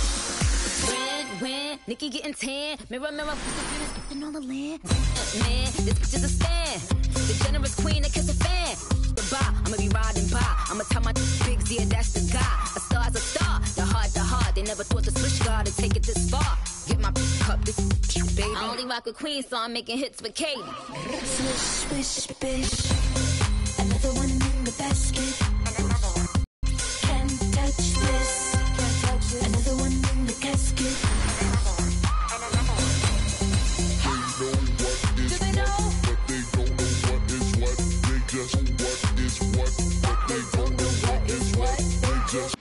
When Nikki getting tan, mirror, mirror, skipping all the land. Man, this bitch is a stand. The generous queen that kiss a fan. Goodbye, I'ma be riding by. I'ma tell my bigs, yeah, that's the guy. A star's a star, the heart. They never thought the switch guard to take it this far. Get my cup, this baby. I only rock with Queen, so I'm making hits for Katy. Swish, swish, bish. Another one in the basket. Can't touch this. Another one in the casket. They know what is Do they know? what, but they don't know what is what. They just know what is what, but they don't know what is what. They just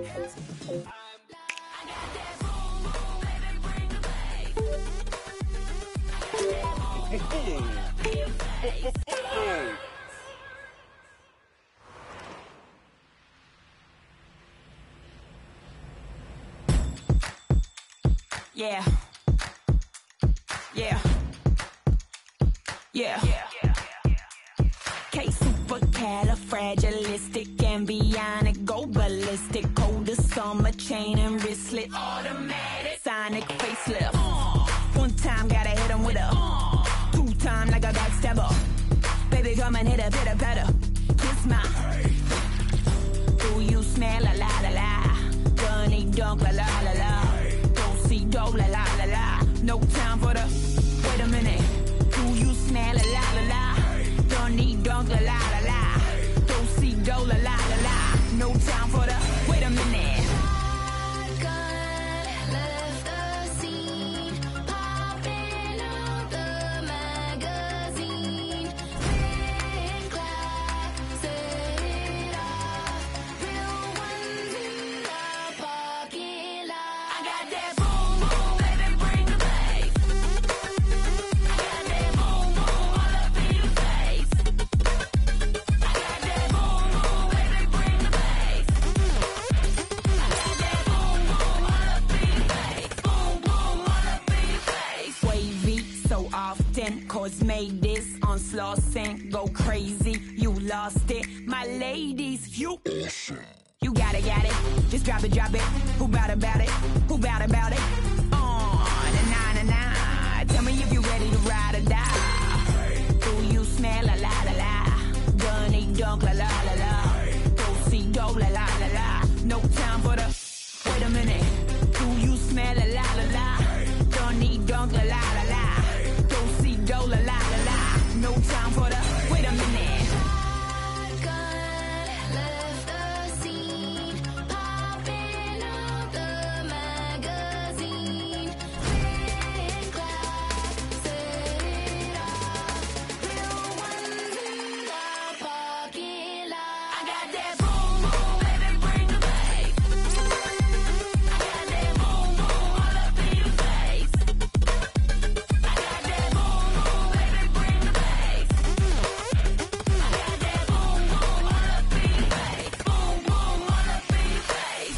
Yeah. Yeah. Yeah. K supercalifragilisticexpialidocious, go ballistic, cold summer chain and wristlet, automatic, sonic facelift. One time gotta hit him with a two time like a backstabber. Baby come and hit a pitter patter, kiss my. Do you smell a la la la? Dunny dunk la la la la. Don't see do la la la la. No time for the. Wait a minute. Do you smell a la la la? Dunny dunk la la la la. Don't see do la la la la. No time for the. Wait a minute. Left the scene, popping out the magazine. Big clap, set it off. Real ones in the parking lot. I got that boom boom, baby, bring the bass. I got that boom boom all up in your face. I got that boom boom, baby, bring the bass. I got that boom boom all up in your face. Boom boom all up in your face. Wavy so often, cause made this onslaught sink go crazy. You lost it, my ladies. You got it, just drop it, drop it. Who bout it? Who bout it? On a na. Tell me if you ready to ride or die. Do you smell a la la la? Dunny dunk la la la la. Don't see do la la la la. No time for the. Wait a minute. Do you smell a la la la? Dunny dunk la la la la. Don't see do la la la la. No time for the. Wait a minute. Left the scene, popping out the magazine. Big clap, set it off. Real ones in the parking lot. I got that boom boom, baby, bring the bass. I got that boom boom all up in your face. I got that boom boom, baby, bring the bass. I got that boom boom all up in your face. Boom boom all up in your face.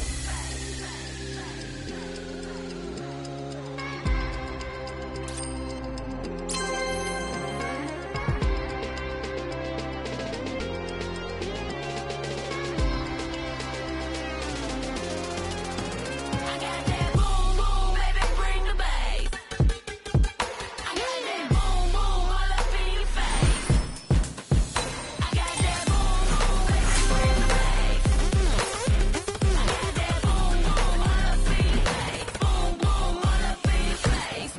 I got that boom boom, baby, bring the bass. I got that boom boom all up in your face. I got that boom boom, baby, bring the bass. I got that boom boom all up in your face. Boom boom all up in your face.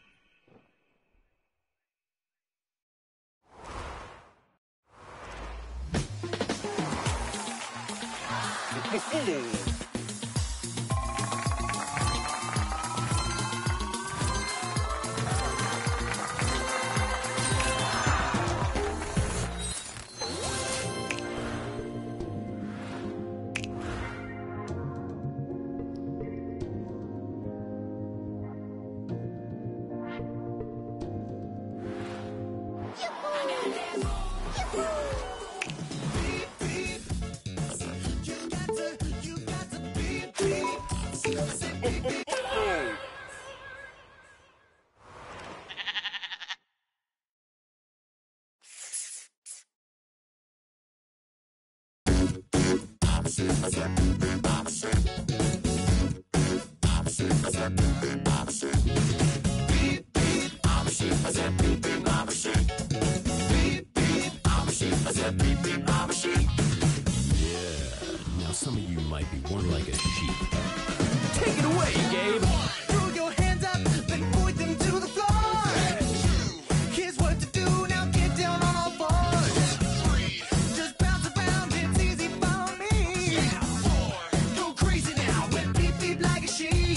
Now some of you might be one like a sheep. Take it away, Gabe. Throw your hands up, then point them to the floor. Here's what to do, now get down on all fours. Just bounce around, it's easy for me. Go crazy now, when beep beep like a sheep.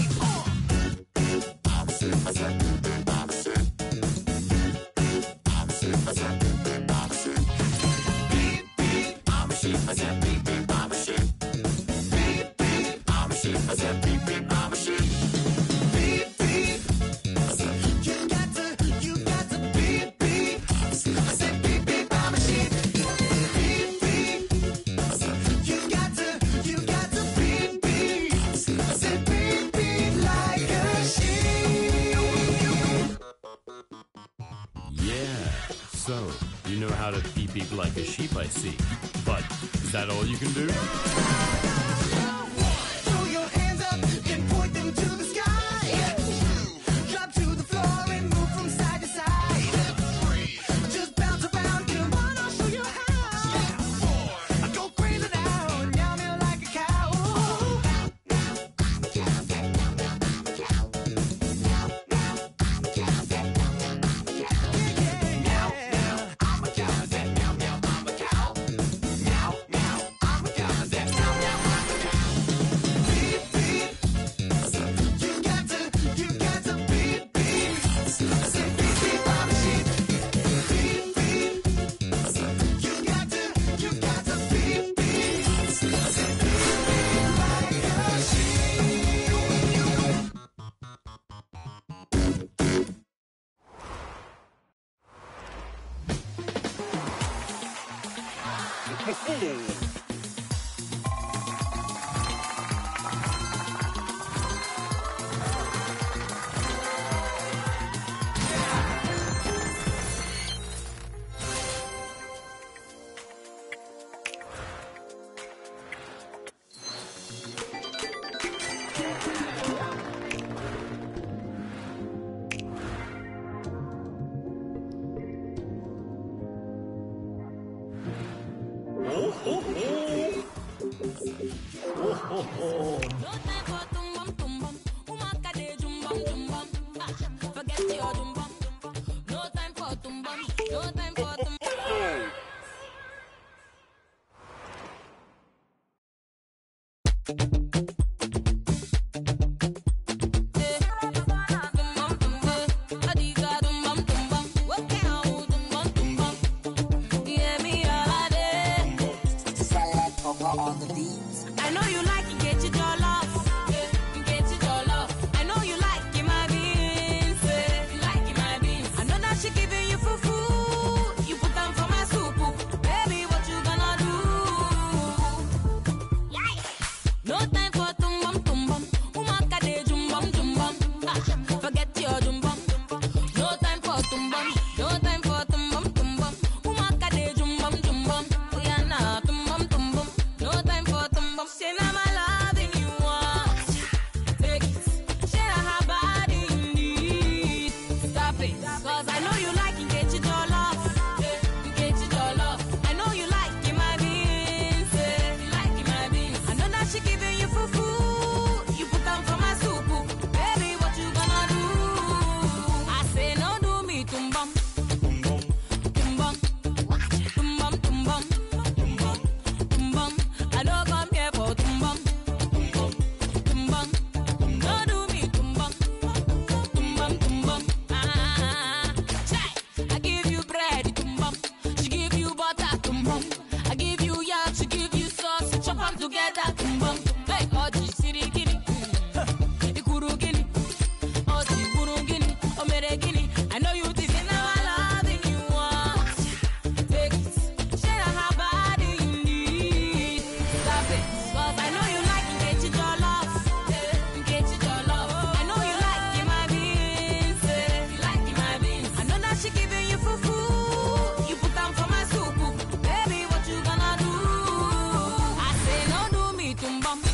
Beep beep, I'm a sheep. I said beep beep, I'm a sheep. Beep beep. how to beep beep like a sheep, I see. But is that all you can do? Throw your hands up and point them to the sky. Drop to the floor and move from side to side. Just bounce around, come on, I'll show you how. Go crazy now, meow meow like a cow. On the beats. I know you like it, get your love. Get your love. I know you like it, my beans. You like it, my beans. I know that she giving you fufu. You put them for my soup. Baby, what you gonna do? Yeah. No time for tumbum tumbum. Umaka de jumbum jumbum. Forget your jumbum. No time for tumbum. No time for tumbum tumbum. Umaka de jumbum jumbum. We are not tumbum tumbum. No time for tumbum. Say now my love in you want. Take it. Say now her body indeed. Stop it. Cause I know you like it, get your love. Get your love. I know you like it, my beans. You like it, my beans. I know that she giving you fufu. You put them for my soup. Baby, what you gonna do? I say no do me tumbum. Tumbum. Tumbum tumbum. Tumbum. I don't come here for tumbum. Tumbum. No do me tumbum. Tumbum tumbum. Check. I give you bread, tumbum. She give you butter, tumbum. I give you yam, she give you sauce. Chop them together, tumbum. Hey, oji sirigini, ikuru gini, oji buru gini, omere gini. I know you think now I love it, you want. Take it, share her body indeed. Stop it, cause I know you like it, get your love. Get your love. I know you like it, my beans. You like it, my beans. I know that she giving you fufu. You put them for my soup. Baby, what you gonna do? I say no do me tumbum.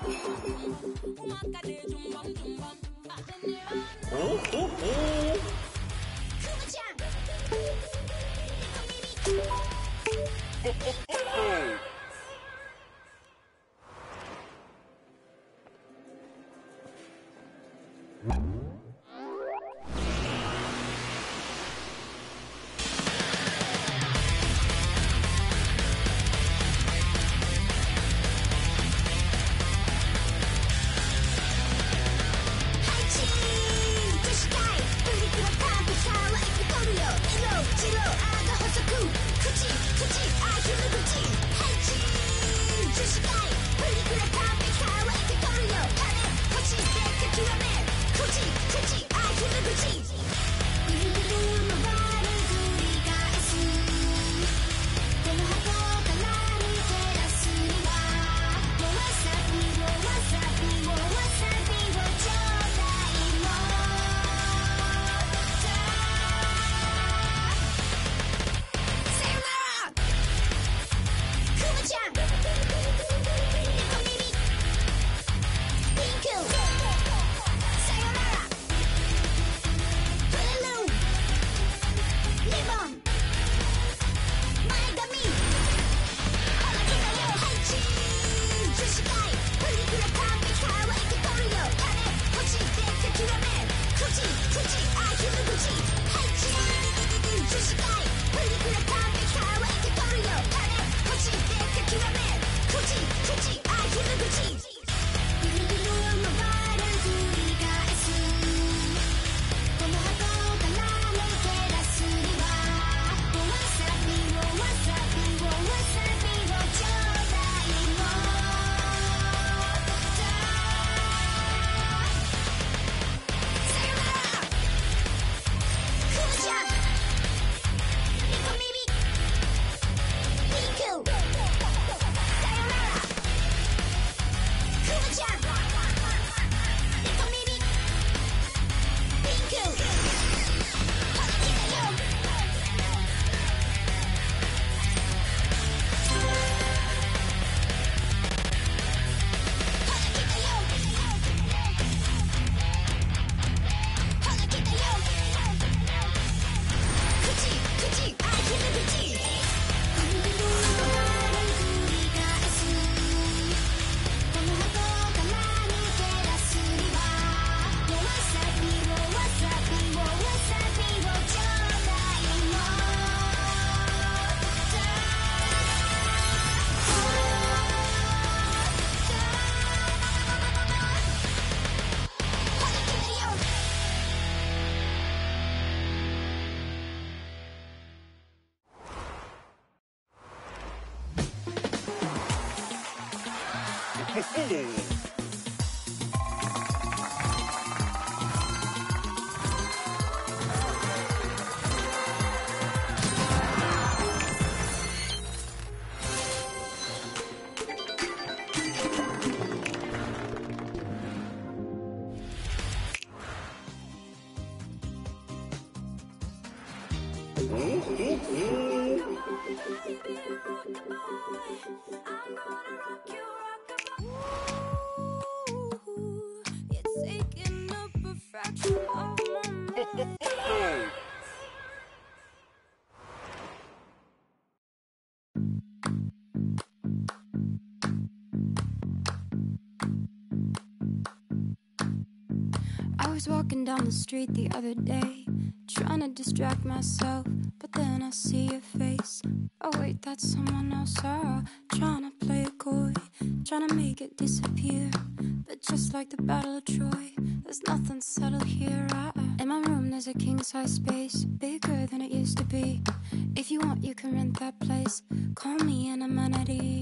I was walking down the street the other day, trying to distract myself, but then I see your face. Oh wait, that's someone else. Trying to play it coy, trying to make it disappear. But just like the Battle of Troy, there's nothing subtle here. In my room there's a king-size space, bigger than it used to be. If you want, you can rent that place. Call me an amenity.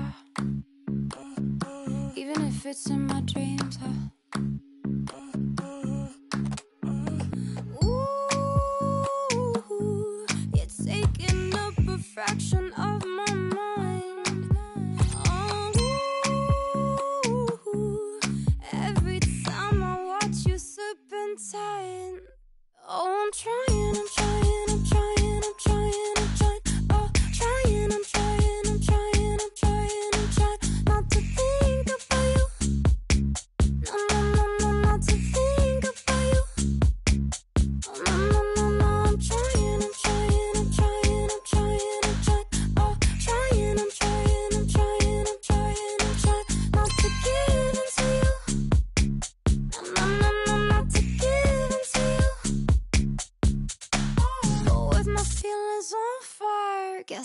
Even if it's in my dreams. Ooh, you're taking up a fraction of my mind. Oh, every time I watch you slipping tight. Oh, I'm trying. Oh, trying. Not to think about you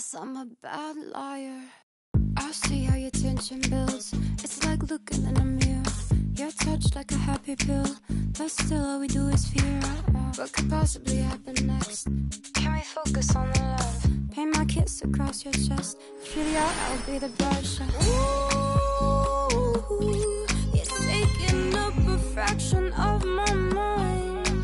Guess I'm a bad liar. I see how your tension builds. It's like looking in a mirror. You're touched like a happy pill, but still all we do is fear. What could possibly happen next? Can we focus on the love? Paint my kiss across your chest. Feel the art, I'll be the brush. Ooh, you're taking up a fraction of my mind.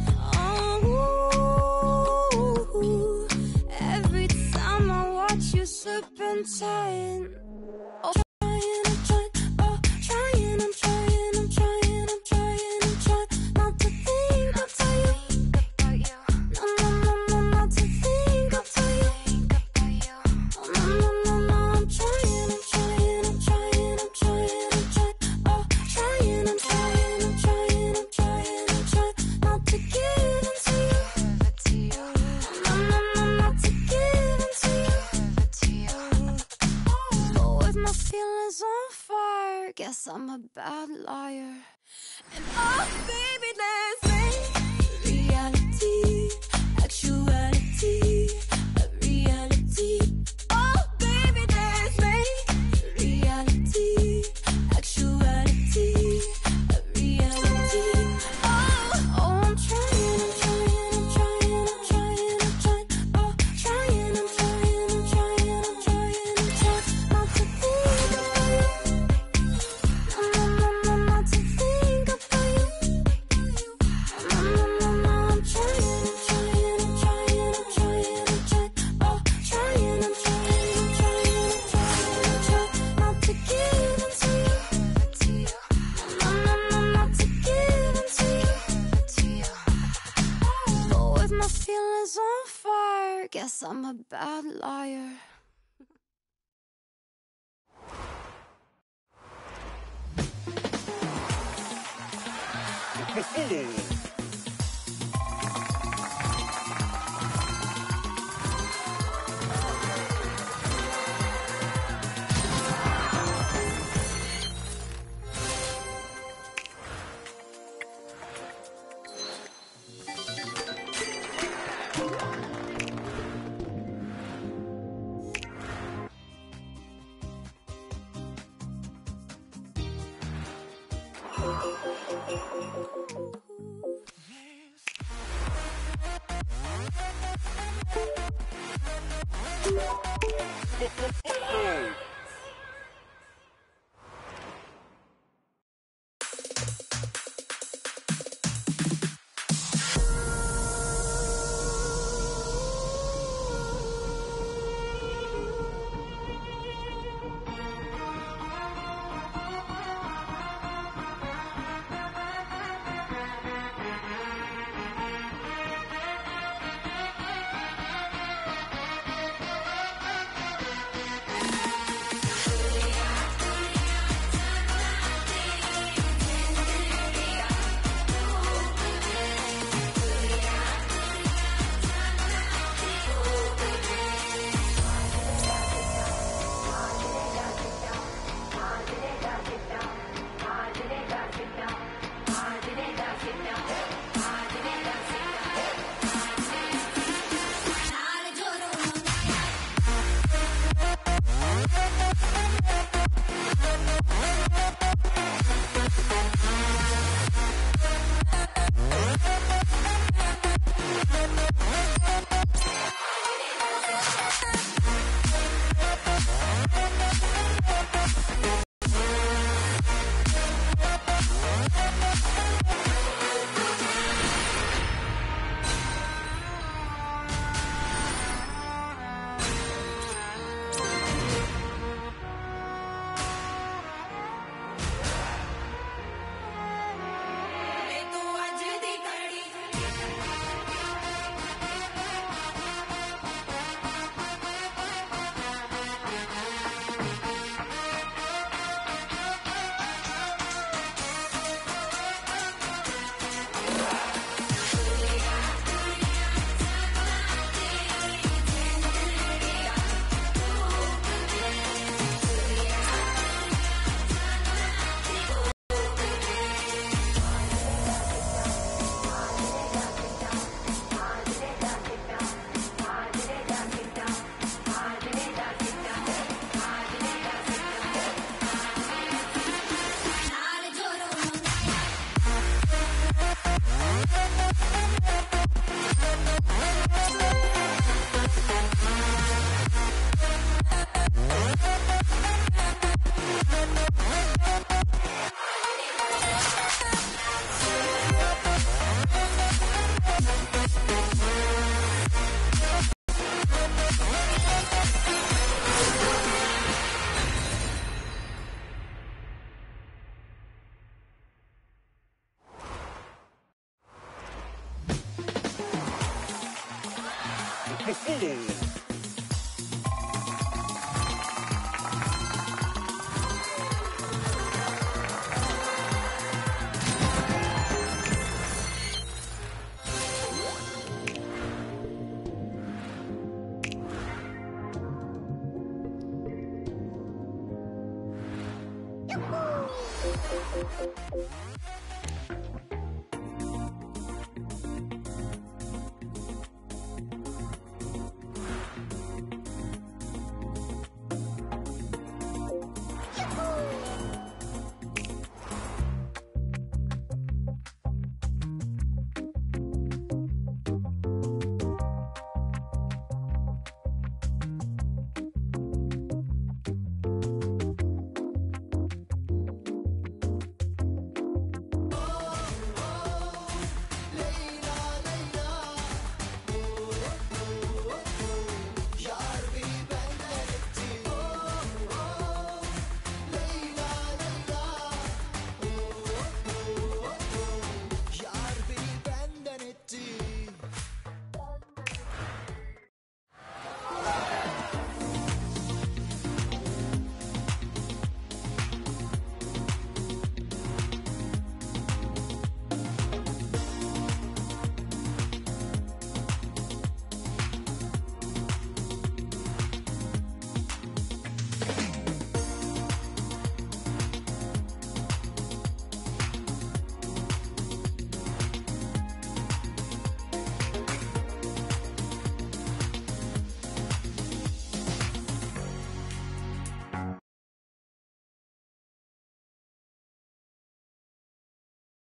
Oh, every time I watch you serpentine. Oh, trying, I'm trying, oh, trying, I'm trying, I'm trying, I'm trying, I'm trying not to think about you. No, no, no, no, not to think about you. Oh, no, no, no, no, I'm trying, I'm trying, I'm trying, I'm trying, I'm trying, oh, trying, I'm trying, I'm trying, I'm trying, I'm trying not to give into you. No, no, no, not to give into you. But with my feelings on fire, guess I'm a bad liar. And oh, baby, let's make reality, actuality, a reality. Oh, baby, let's make reality, actuality, a reality. Oh, I'm trying, I'm trying, I'm trying, I'm trying, I'm trying, oh, trying, I'm trying, I'm trying, I'm trying, I'm trying not to think about you. No, no, no, no, not to think about you. No, no, no, no, I'm trying, I'm trying, I'm trying, I'm trying, I'm trying, oh, trying, I'm trying, I'm trying, I'm trying, I'm trying not to give into you. No, no, no, not to give into you. But with my feelings on fire, guess I'm a bad liar.